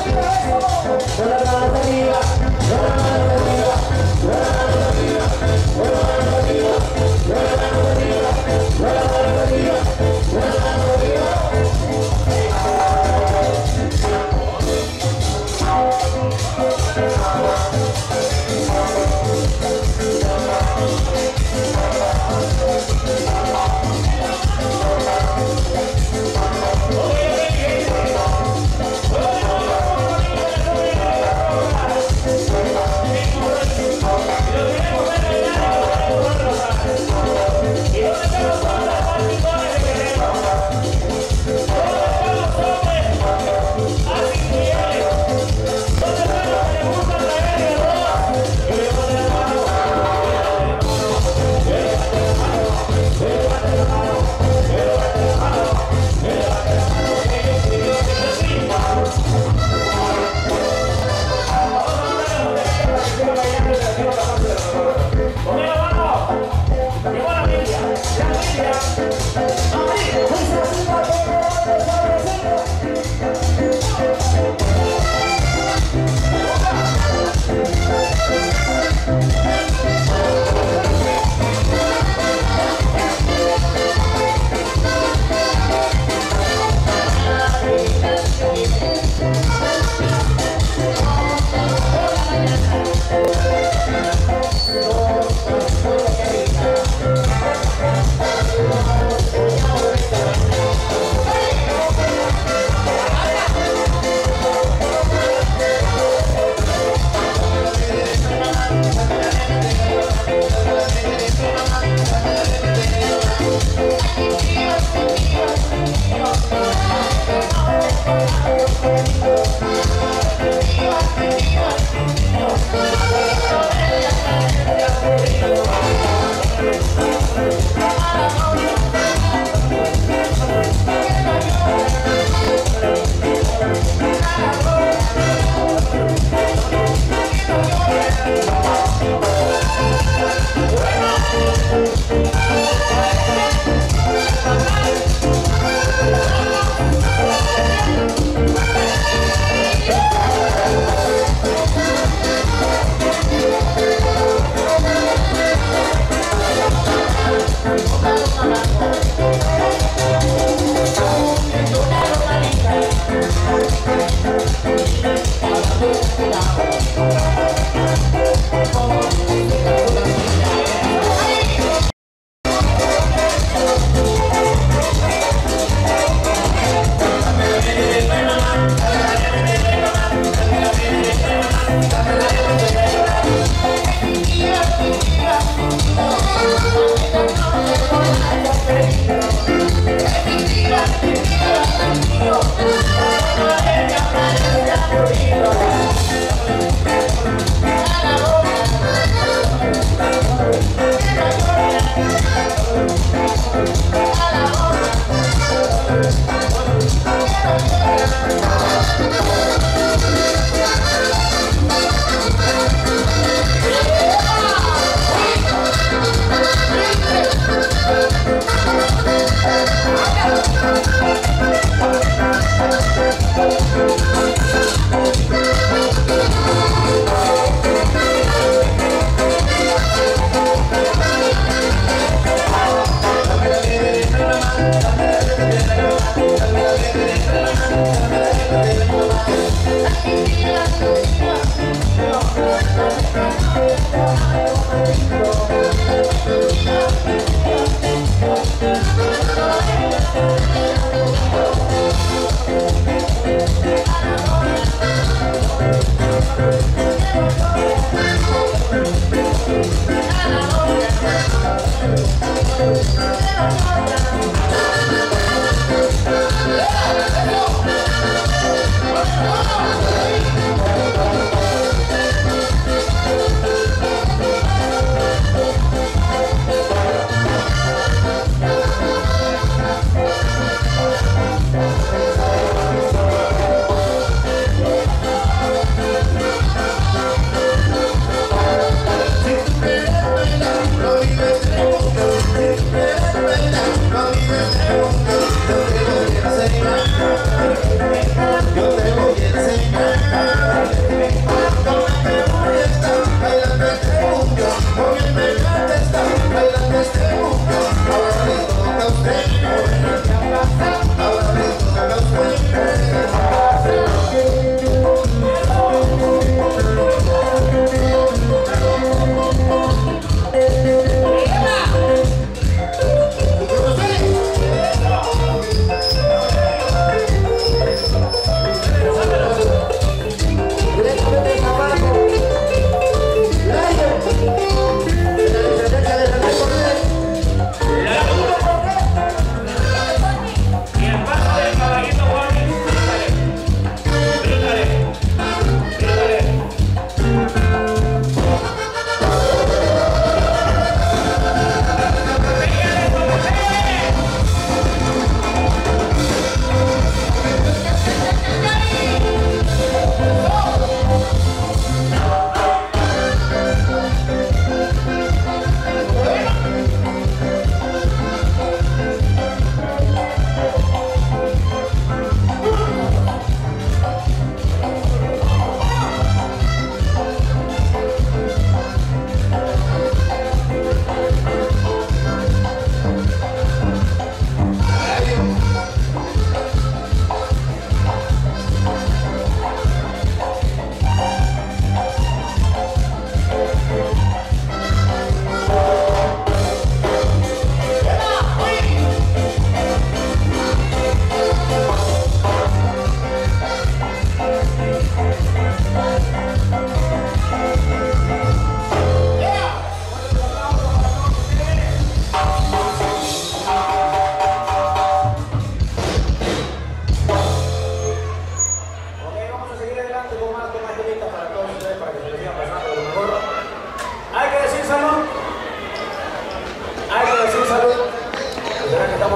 No vives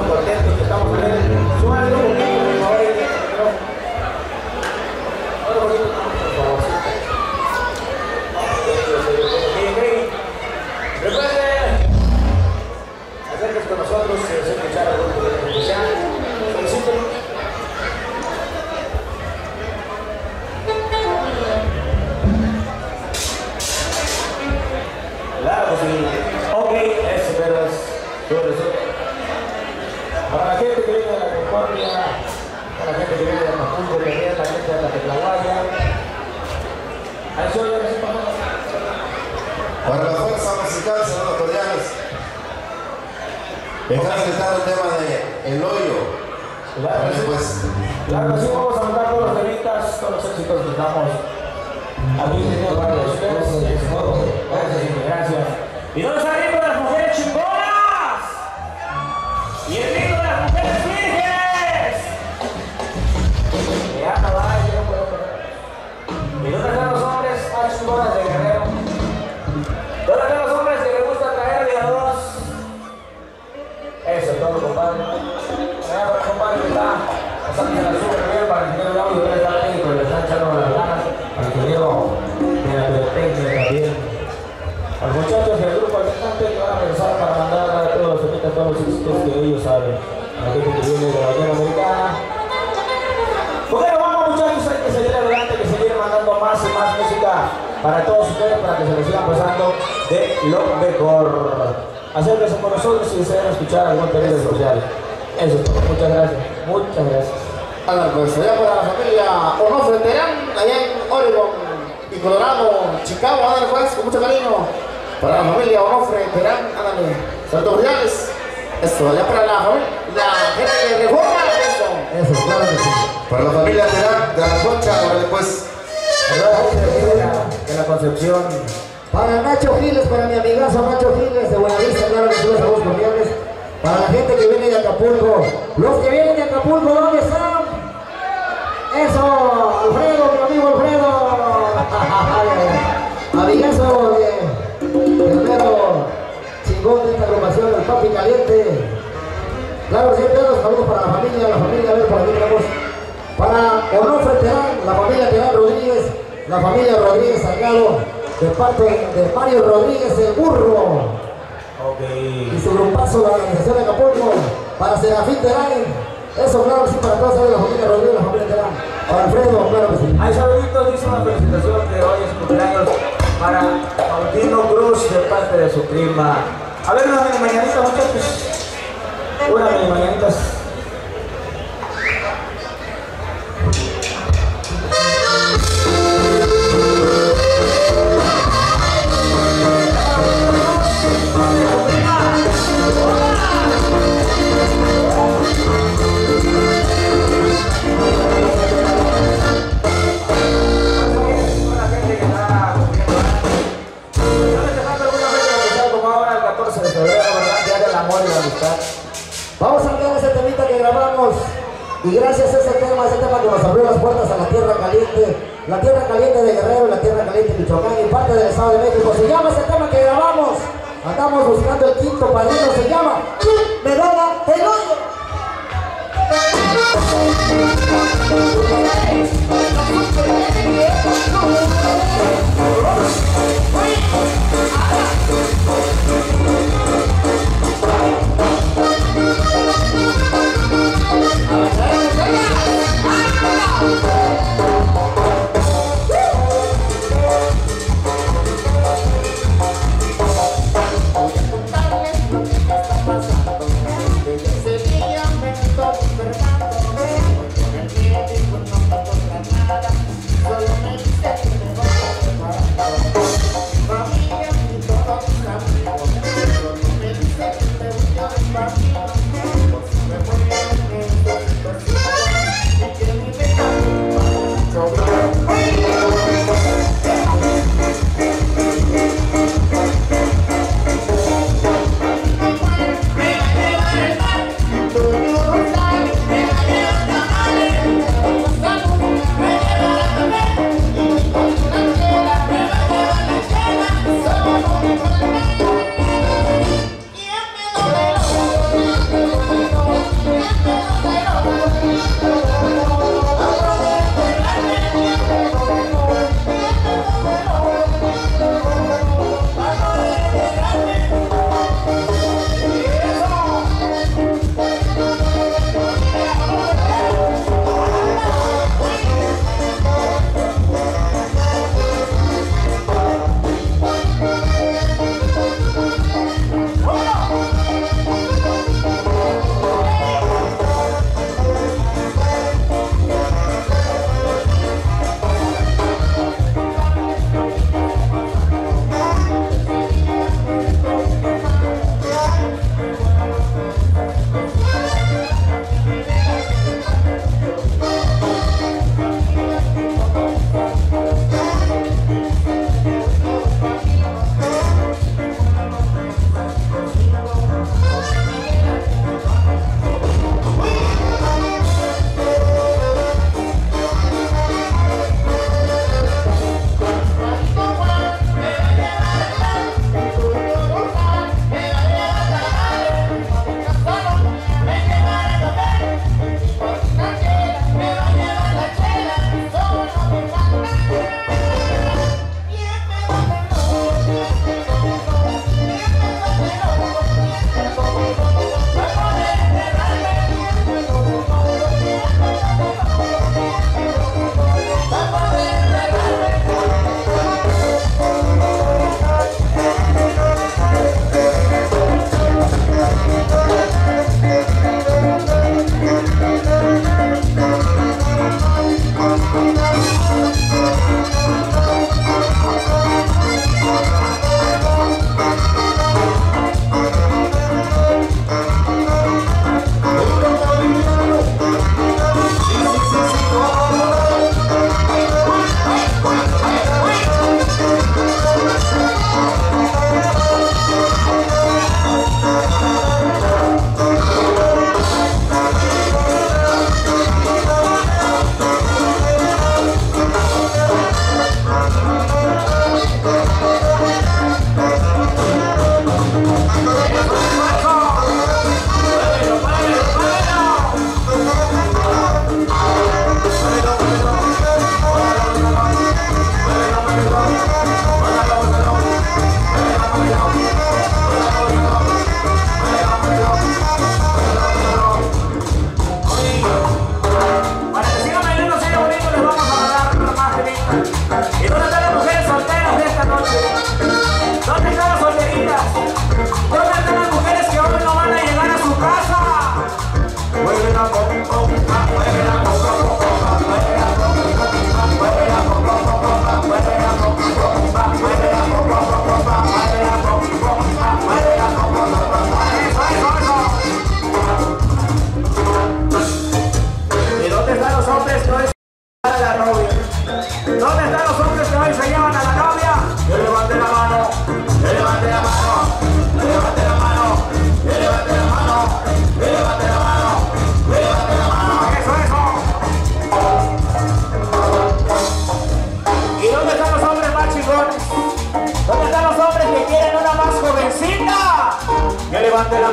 contentos que estamos aquí. Súbanle un poquito, por favor. Otro poquito, por favor. Recuerden, acérquense con nosotros si desean escuchar algún programa especial. Soliciten. Claro, sí. Ok, eso, pero es todo eso. Para la gente que viene de la Concordia, para la gente que viene de Acapulco, que viene la gente de la Teclahuaya. A eso ya les pasamos. Para la fuerza musical, señores coreanos. Estamos citando el tema de El Hoyo. Claro, Vale, sí. pues. Claro, así vamos a mandar todos los temitas, todos los éxitos que damos aquí para ustedes. Gracias, gracias. Y no nos arriba de las mujeres chingonas. Y el ritmo de las mujeres vírgenes. Ya no va, yo no puedo perder. ¿Y dónde están los hombres más chingones de Guerrero? ¿Dónde están los hombres que les gusta traer de a dos? Eso, todo, compadre. Allá para el compadre que está pasando en la super bien para el ingeniero Lauro, que está técnico, le están echando las ganas al ingeniero de la pirotecnia también. A los muchachos del grupo Alcantante que van a regresar para mandar a todos los temitas, todos los éxitos que ellos saben. A la gente que viene de la Unión Americana. Bueno, vamos muchachos, hay que seguir adelante, que seguir mandando más y más música para todos ustedes, para que se les sigan pasando de lo mejor. Acérquense con nosotros si desean escuchar algún tema social. Eso es todo, muchas gracias, muchas gracias. Bueno, pues allá para la familia Onofre Terán, allá en Oregon y Colorado, Chicago, ándale pues, con mucho cariño. Para la familia Onofre Terán, ándale, saludos cordiales. Eso, allá para la familia, la gente de Reforma, eso. Eso, claro que sí. Para la familia Terán de la Concha, vale, pues. Para la gente de la, de la Concepción. Para Nacho Giles, para mi amigazo Nacho Giles de Buenavista, claro que sí, los saludos cordiales. Para la gente que viene de Acapulco, los que vienen de Acapulco, ¿dónde están? Eso, Alfredo, mi amigo Alfredo. Amigazo de primero chingón de esta agrupación, el Papi Caliente. Claro, siempre los saludos para la familia, la familia, a ver, por aquí tenemos. Para Onofre Terán, la familia Terán Rodríguez, la familia Rodríguez Salgado, de parte de Mario Rodríguez, el burro. Okay. Y su grupazo, la organización de Acapulco, para Serafín Terán. Eso, claro que sí, para todos, la familia Rodríguez, la familia Terán. Para Alfredo, claro que sí. Hay saluditos, dice una felicitación que hoy es cumpleaños para Faustino Cruz de parte de su prima. A ver, una mini mañanita, muchachos. Una mini mañanitas. Vamos a enviar ese temita que grabamos y gracias a ese tema, ese tema que nos abrió las puertas a la tierra caliente, la tierra caliente de Guerrero, la tierra caliente de Michoacán y parte del Estado de México. Se llama ese tema que grabamos, andamos buscando el quinto padrino, se llama Me Daba el Hoyo. Ese día me estoy enfermando, el médico no me encontraba.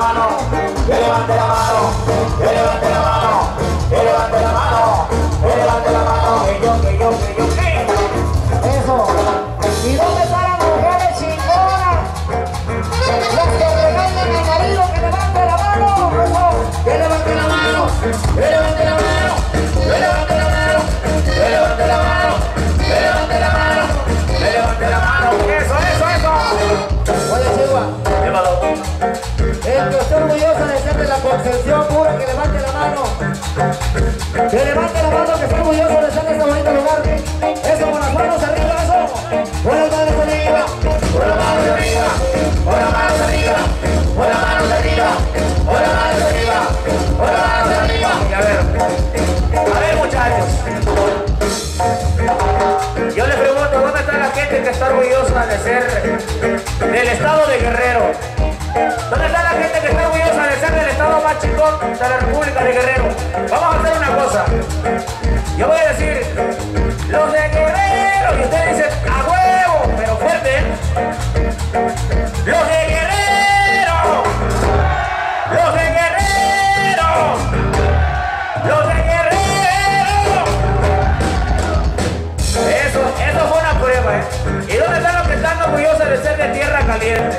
mano, que levante la mano, que levante la mano, que levante la mano, que levante la mano, que yo, que yo, que yo, que eso. ¿Y dónde están las mujeres chingonas? Las que regalen al marido, que levante la mano, eso. Que levante la mano, que levante la mano, que levante la mano, que levante la mano, que levante la mano, que levante la mano, eso, eso, eso. Oye, Chihuahua, el que esté orgulloso de ser de la Concepción pura, que levante la mano. Que levante la mano, que esté orgulloso de ser de este bonito lugar. Eso, con las manos arriba, eso. Con las manos arriba, con las manos arriba, con las manos arriba, con las manos arriba, con las manos arriba, con las manos arriba. Y a ver, a ver, muchachos. Yo les pregunto, ¿dónde está la gente que está orgullosa de ser del estado de Guerrero? ¿Dónde está la gente que está orgullosa de ser del estado más chingón de la República de Guerrero? Vamos a hacer una cosa. Yo voy a decir, los de Guerrero, y ustedes dicen, a huevo, pero fuerte. Los de Guerrero, los de Guerrero, los de Guerrero. Eso, eso fue una prueba, ¿eh? ¿Y dónde están los que están orgullosos de ser de tierra caliente?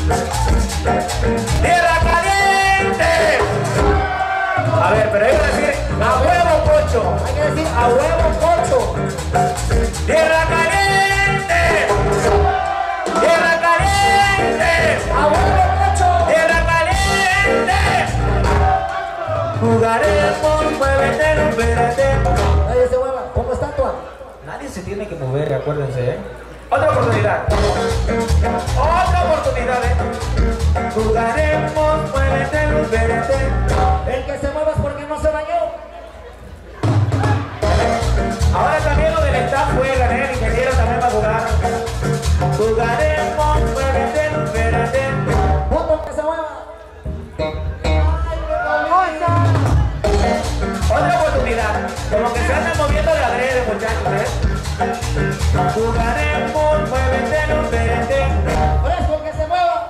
¡Tierra caliente! A ver, pero hay que decir a huevo pocho. Hay que decir a huevo pocho. ¡Tierra caliente! ¡Tierra caliente! ¡A huevo pocho! ¡Tierra caliente! Jugaremos, muévete, no espérate. Nadie se mueva, como estatua. Nadie se tiene que mover, acuérdense, ¿eh? Otra oportunidad. Otra oportunidad, ¿eh? Jugaremos, muévete, luz verde. El que se mueva es porque no se bañó. Ahora también lo del staff juegan, ¿eh? El ingeniero también va a jugar. Jugaremos, muévete, luz verde. Punto que se mueva. Otra oportunidad. Como que se andan moviendo de adrede, muchachos, ¿eh? Jugaremos, muévete, luz verde. Fresco que se mueva.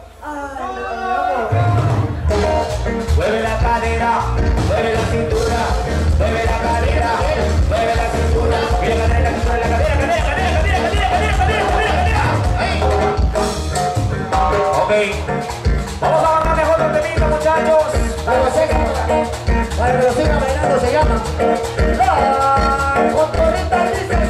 Mueve la cadera, mueve la cintura, mueve la cadera, mueve la cintura, mueve la cadera, mueve la cadera, cadera, cadera, cadera, cadera, cadera, cadera, cadera, cadera. Ok, vamos a bajar mejor los temitas, muchachos. Para que sigan, para que lo sigan bailando, se llama La Contorita dice.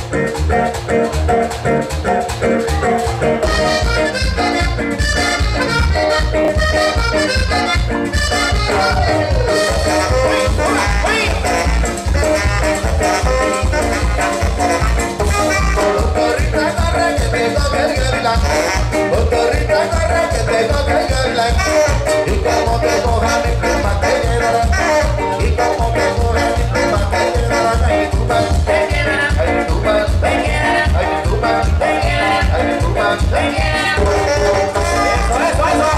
Cotorrita corre que te toca el gavilán. Y como te coja mi prima te llevarán. Y como te coja mi prima te llevarán. Ay, tu man, ay, tu man, ay, tu man, ay, tu man. Eso, eso, eso.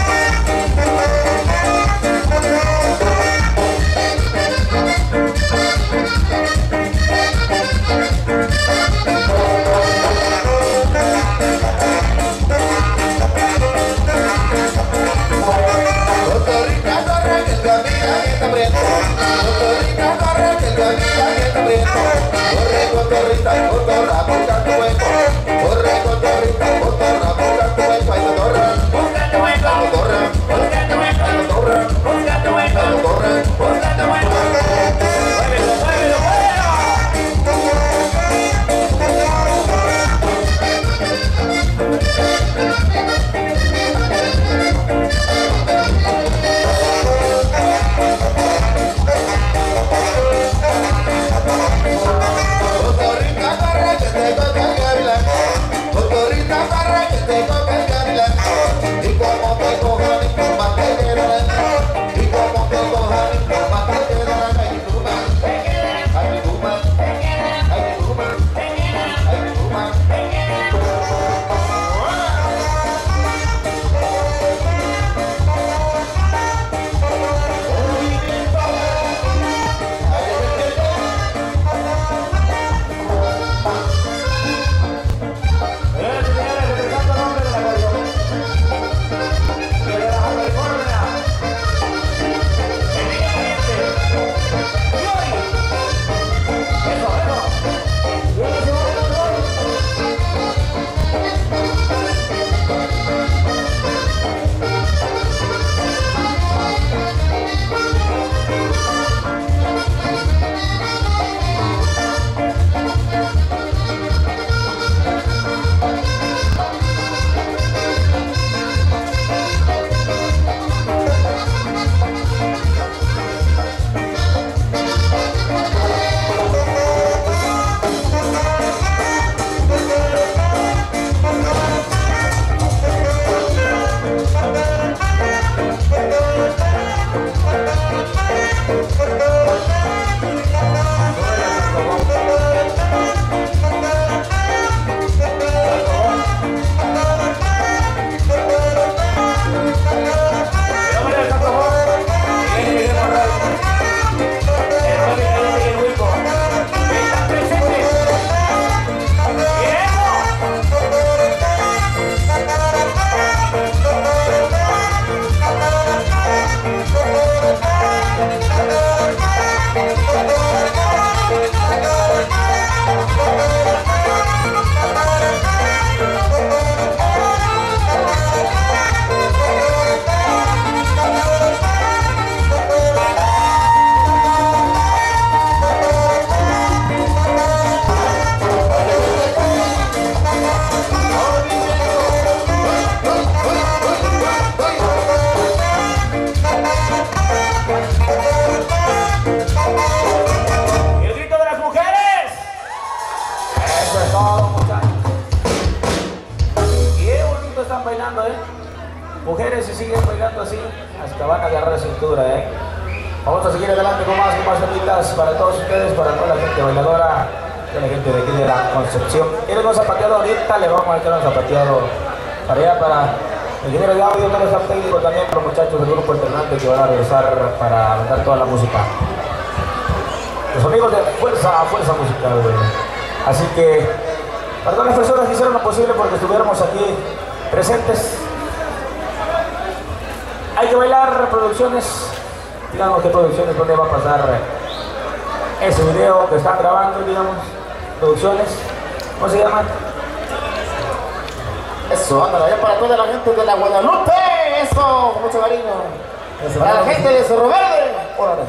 Cotorrita corre que tu amiga que te aprieta. Cotorrita corre que tu amiga que te aprieta. Corre cotorrita, cotorra, busca tu hueco. Corre cotorrita, cotorra, busca tu hueco. Ay, cotorra, Busca tu hueco, cotorra, busca tu hueco, cotorra, busca tu hueco, cotorra. busca tu hueco. Muévelo, muévelo, muévelo. Cotorrita corre que te toca el gavilán. Cotorrita corre que hasta van a agarrar la cintura, ¿eh? Vamos a seguir adelante con más, con más temitas para todos ustedes, para toda la gente bailadora, toda la gente de aquí de la Concepción. ¿Quieren un zapateado ahorita? Le vamos a echar un zapateado para allá, para el ingeniero de audio, todo el técnico también, para los muchachos del grupo alternante que van a regresar para mandar toda la música. Los amigos de Fuerza, Fuerza Musical, güey. Así que, para todas las personas que hicieron lo posible porque estuviéramos aquí presentes. Hay que bailar producciones. Digamos qué producciones, dónde va a pasar ese video que están grabando, digamos, producciones. ¿Cómo se llama? Eso, ándale, allá para toda la gente de la Guadalupe. Eso, con mucho cariño. Eso, para la gente de Cerro Verde. Órale.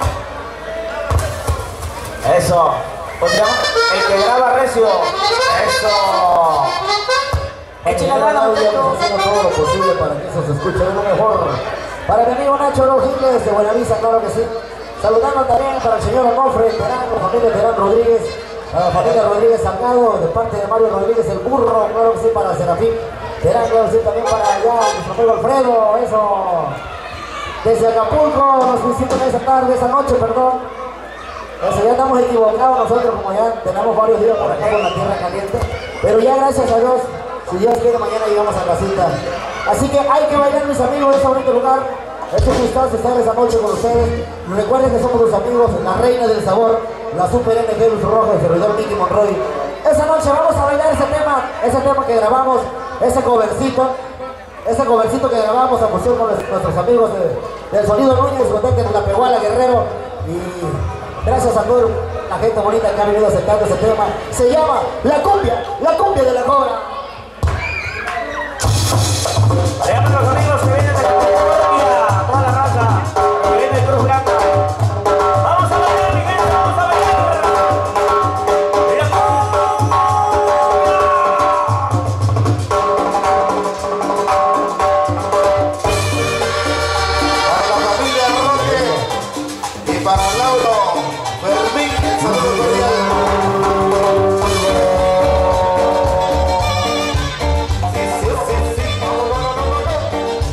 Eso. ¿Cómo se llama? El que graba recio. Eso. Échenle ganas, Estamos haciendo todo lo posible para que eso se escuche de lo mejor. Para mi amigo Nacho Rojiles de Buenavista, claro que sí. Saludando también para el señor Onofre Terán, la familia Terán Rodríguez, a la familia Rodríguez Salgado, de parte de Mario Rodríguez el burro, claro que sí, para Serafín Terán, claro que sí, también para allá, nuestro amigo Alfredo, eso. Desde Acapulco nos visitan esa tarde, esa noche, perdón. Eso, ya estamos equivocados nosotros, como ya tenemos varios días por acá con la tierra caliente. Pero ya gracias a Dios, si Dios quiere, mañana llegamos a casita. Así que hay que bailar, mis amigos, en este bonito lugar. Es un gustazo estar esa noche con ustedes. Recuerden que somos los amigos, la reina del sabor, la Super M G Luz Roja, el servidor Mickey Monroy. Esa noche vamos a bailar ese tema, ese tema que grabamos, ese covercito, ese covercito que grabamos a fusión con nuestros amigos de, del Sonido Núñez, contente de la Pehuala Guerrero. Y gracias a toda la gente bonita que ha venido aceptando ese tema. Se llama La Cumbia, la cumbia de la cobra. Allá para los amigos que vienen de Colombia, toda la raza que viene de Cruz Blanca. Vamos a bailar, mi gente, vamos a bailar. Mira. Para la familia Roque y para Lauro Fermín, saludos cordiales. Sí, sí, sí, sí. No, no, no, no, no.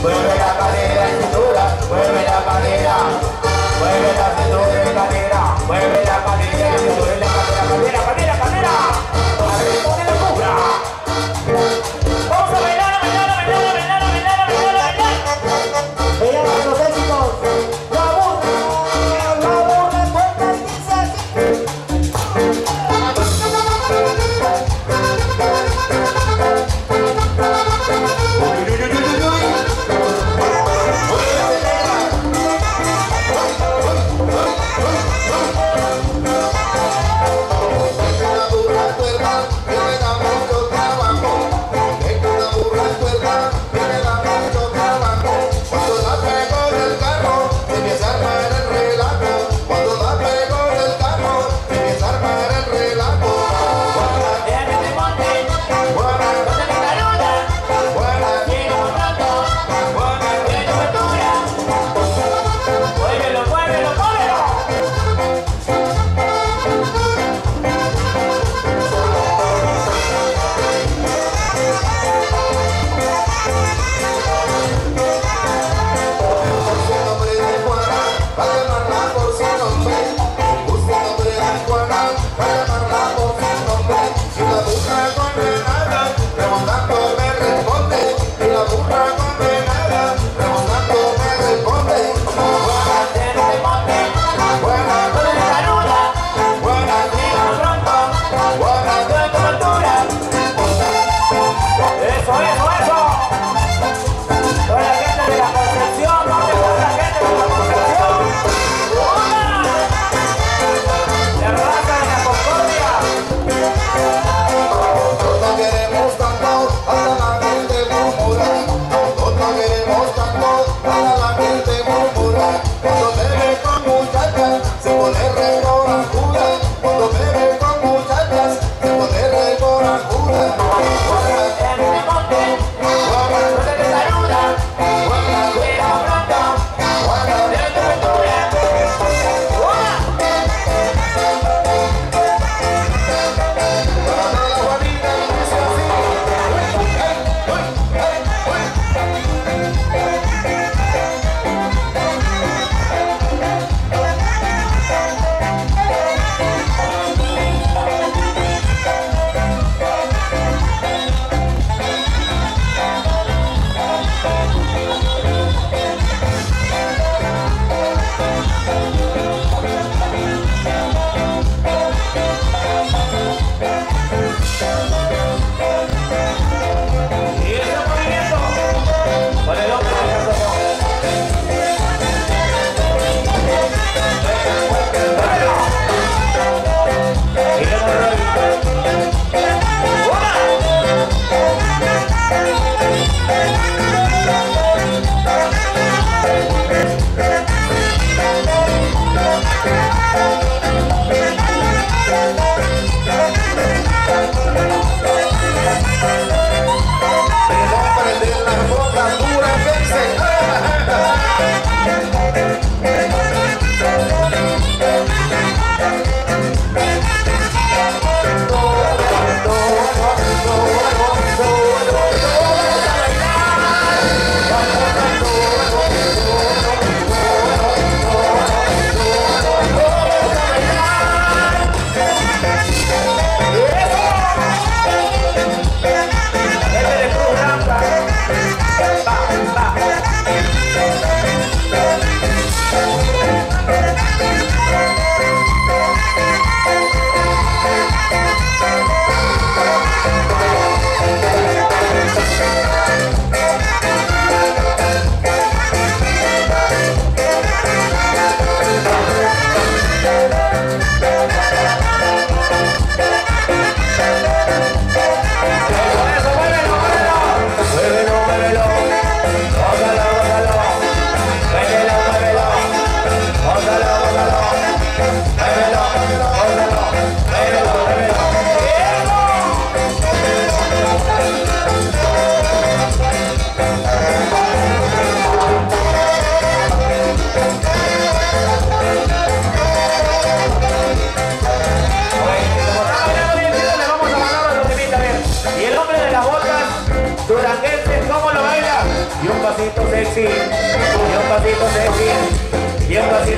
mueve la cadera y cintura, mueve la cadera, mueve la cintura y cadera, mueve la cadera y cintura y la cadera, cadera, cadera, cadera, al ritmo de la cobra. Vamos a bailar, a bailar, a bailar, a bailar, a bailar, a bailar, a bailar. Veíamos los éxitos. La burra, la burra, cuenta el quince. Uy, uy, uy, uy, uy, uy.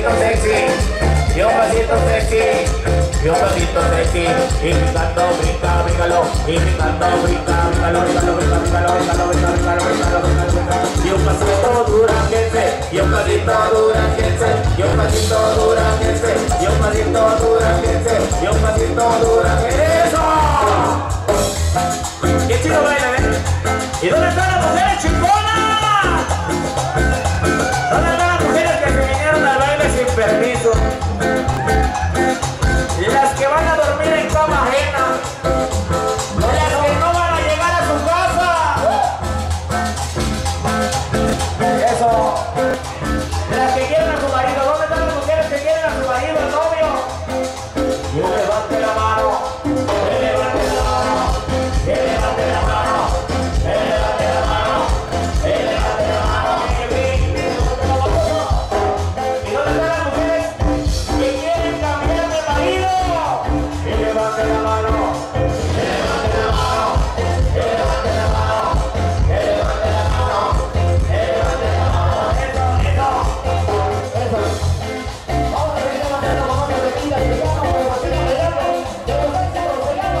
pasito sexy, y un pasito sexy, y un pasito sexy, y brincando, brinca, bríncalo, y brincando, brinca, bríncalo, bríncalo, bríncalo, bríncalo, bríncalo, bríncalo, bríncalo, bríncalo, y un pasito duranguense, y un pasito duranguense, y un pasito duranguense, y un pasito duranguense, y un pasito duranguense. ¡Eso! ¡Qué chido baila, eh! ¿Y dónde están las mujeres chingonas? ¿Dónde están las mujeres que se vinieron al baile sin permiso? Las que van a dormir en cama ajena. Las que no van a llegar a su casa. Eso. Las que quieren a su marido. ¿Dónde están las mujeres que quieren a su marido, el novio? Y levante la mano. Que levante la mano. Que levante la mano. Que levante la mano. Que levante la mano. ¿Y dónde están las mujeres que quieren cambiar de marido? Que levante la mano. Que levante la mano. Que levante la mano. Que levante la mano. Que levante la mano. Eso, eso. Eso. Vamos a seguir levantando con otras bebidas que ya no me imagino de llamo. Yo no sé cómo se llama.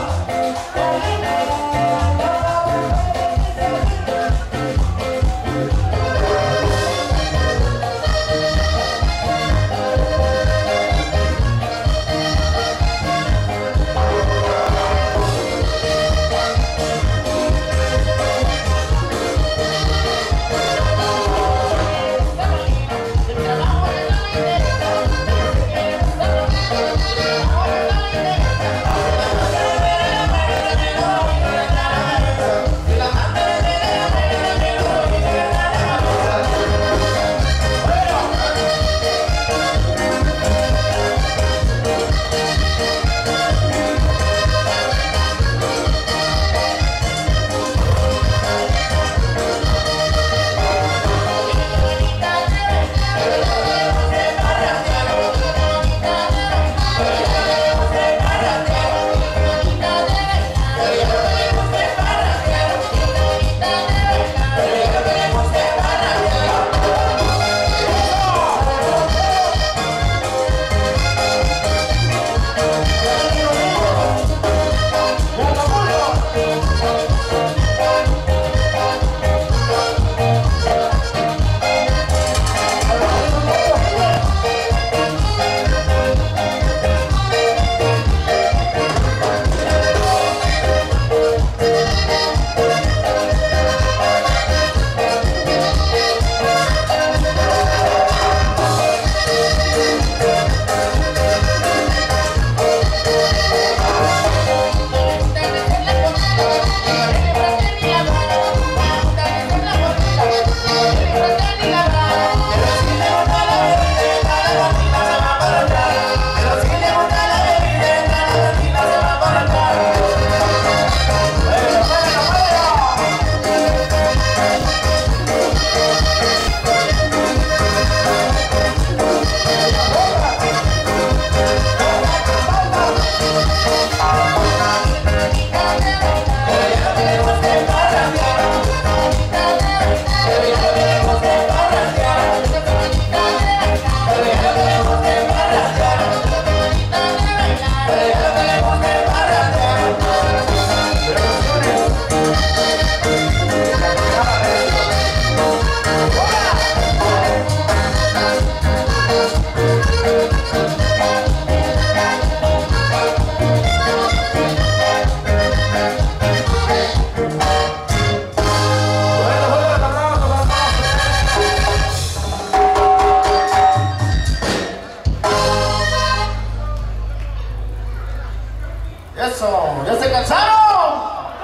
Eso, ¿ya se cansaron?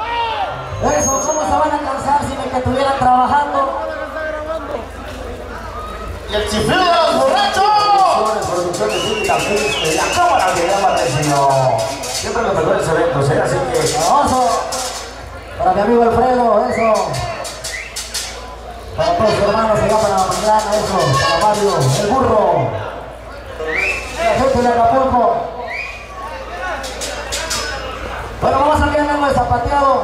Eso, ¿cómo se van a cansar si me que estuvieran trabajando? Y el chiflido de los borrachos. Producciones Producciones la cámara que llama el señor. Siempre los mejores eventos, ¿eh? Así que... Famoso. Para mi amigo Alfredo, eso. Para todos sus hermanos allá para la mañana, eso. Para Mario, el burro. La gente de Acapulco. Bueno, vamos a enviar algo de zapateado.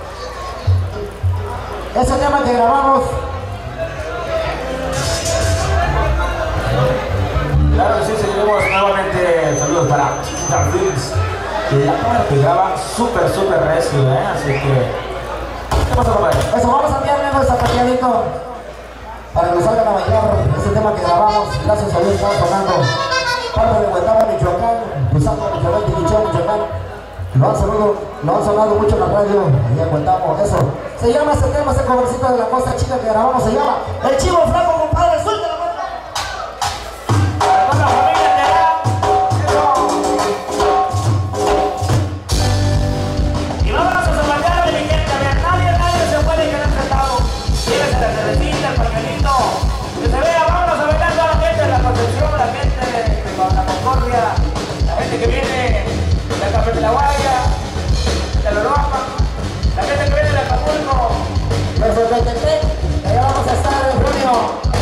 Ese tema que grabamos Claro que sí, seguiremos nuevamente. Saludos para Star Films, que la cámara pegaba súper, súper recio, ¿eh? Así que... ¿Qué pasa, compadre? Eso, vamos a enviarle nuestra paqueadito para que salgan a bailar este tema que grabamos. Gracias a Dios está sonando. Parte de Huetama, Michoacán, Pizarro, Michoacán, Tinichón, Michoacán. Lo han sonado, lo han sonado mucho en la radio y en Huetama. Eso. Se llama este tema, ese covercito de la Costa Chica que grabamos, se llama El Chivo Flaco, compadre. Suelta la mano. Para toda la familia Terán. Eso. Y vámonos a bailar, mi gente. A ver, nadie, nadie se puede quedar sentado. Llévese la cervecita, el pañuelito. Que se vea, vámonos a bailar toda la gente de la Concepción, la gente de la Concordia, la gente que viene de Café de la Guaya, de la Europa, la gente que viene de Acapulco. Desde Tetepec, allá vamos a estar en junio.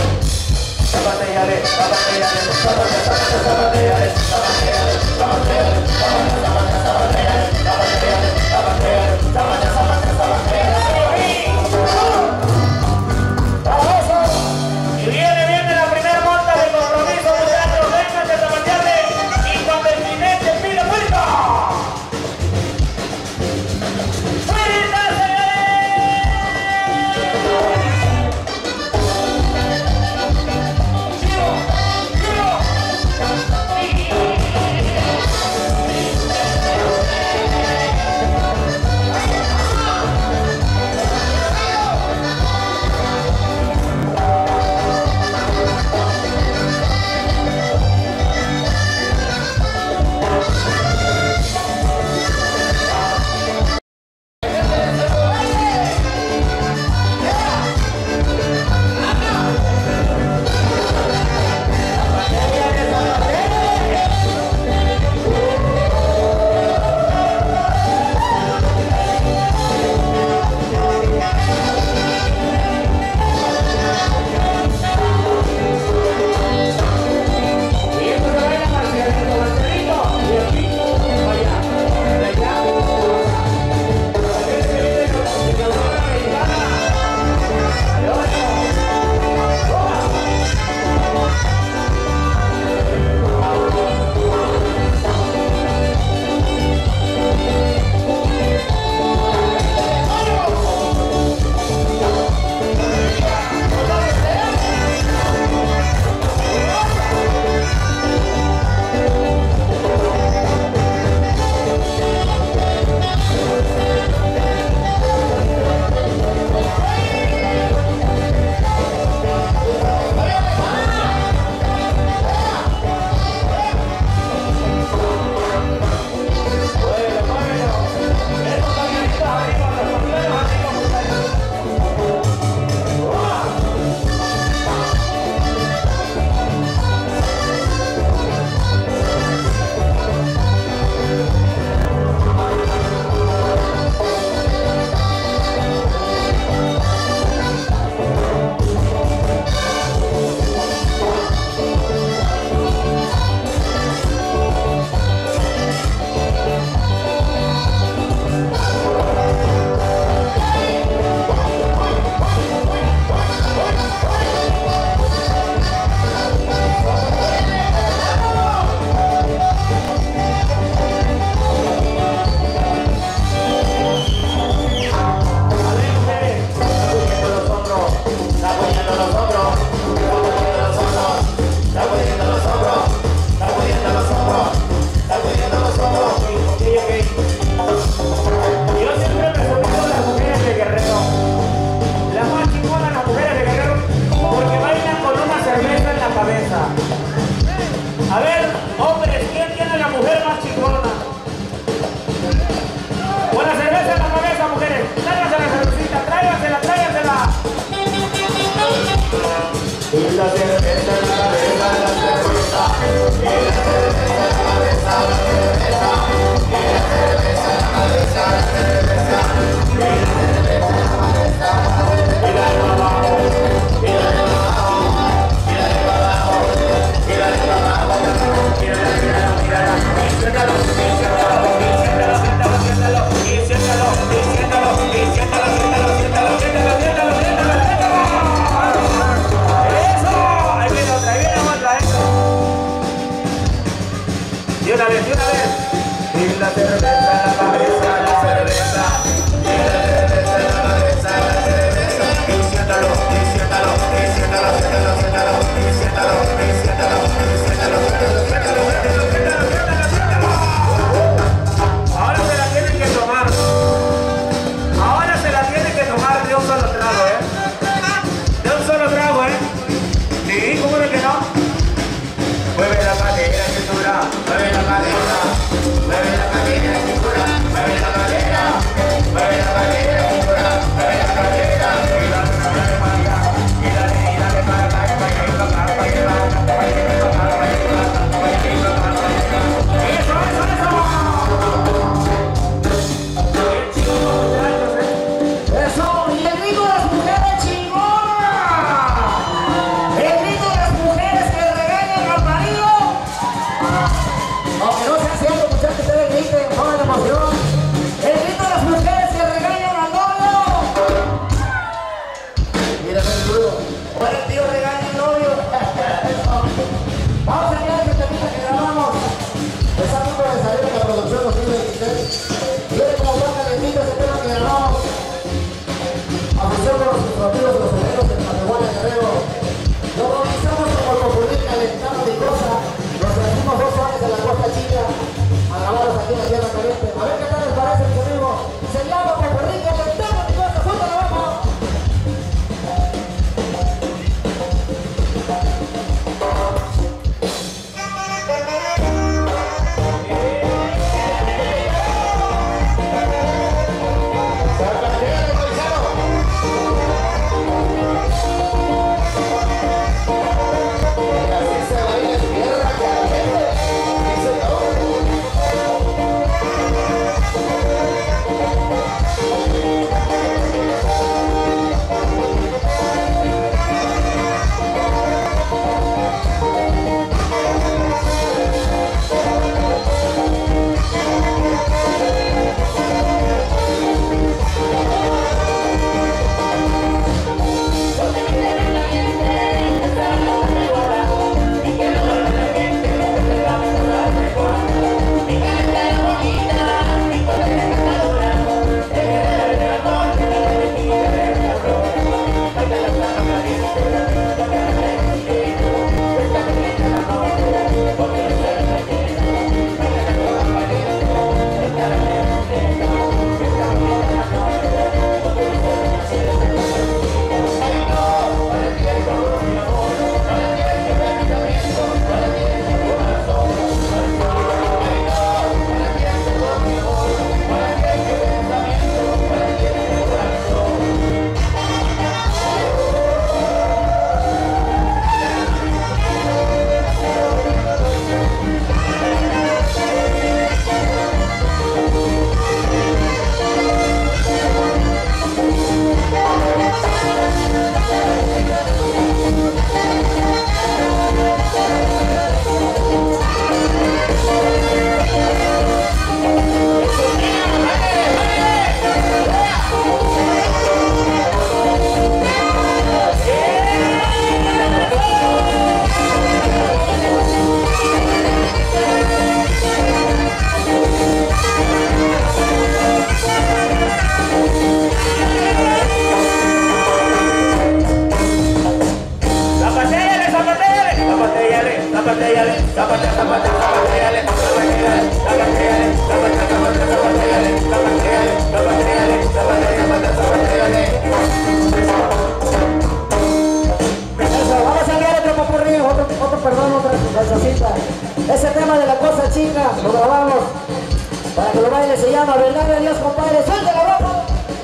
Para que lo baile se llama Verdad de Dios, compadre. ¡Suelte la ropa!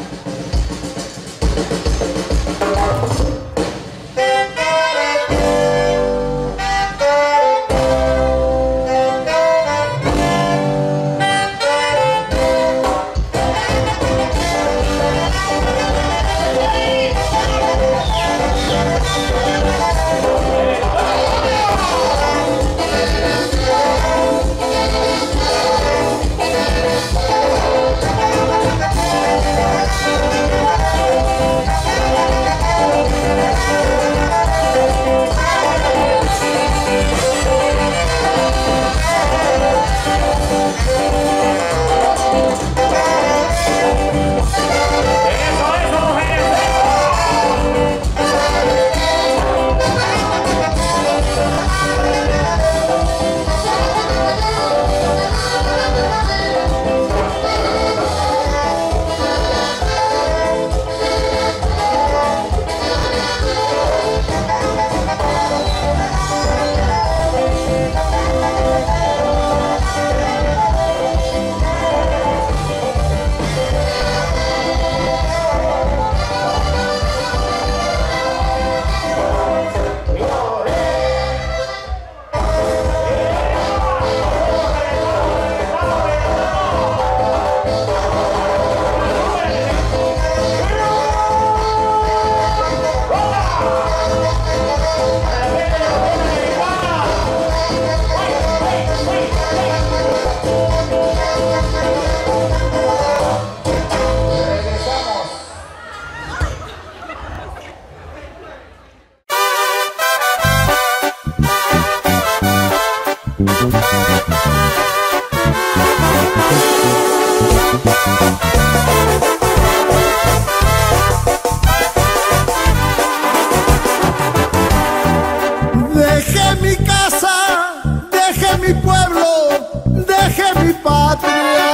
Dejé mi casa, dejé mi pueblo, dejé mi patria.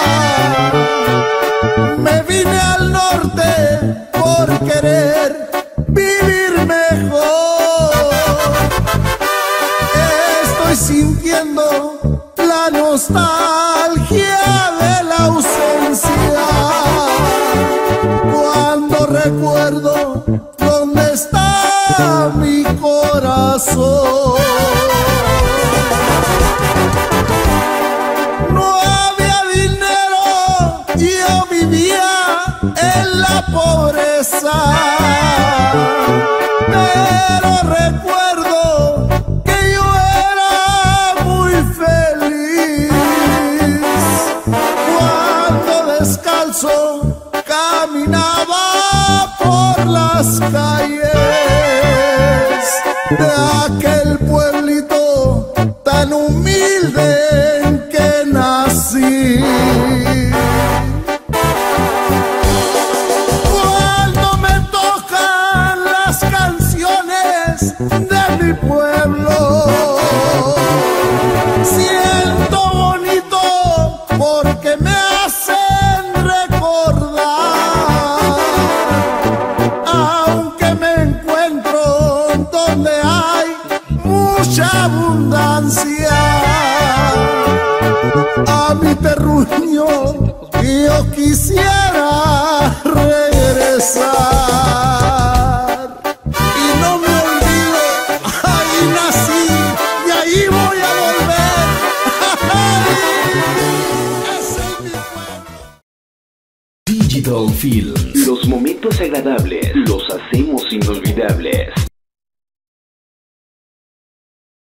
Me vine al norte por querer vivir mejor. Estoy sintiendo la nostalgia de la ausencia. Cuando recuerdo dónde está mi corazón. No había dinero, yo vivía en la pobreza, pero recuerdo que yo era muy feliz cuando descalzo caminaba por las calles de aquel pueblito tan humilde en que nací. Cuando me tocan las canciones de mi pueblo, siento bonito porque me hacen recordar, aunque me encuentro donde hay mucha abundancia. A mi terruño yo quisiera regresar y no me olvido, ahí nací y ahí voy a volver. Ese es mi pueblo. Digital Film. Los momentos agradables los hacemos inolvidables.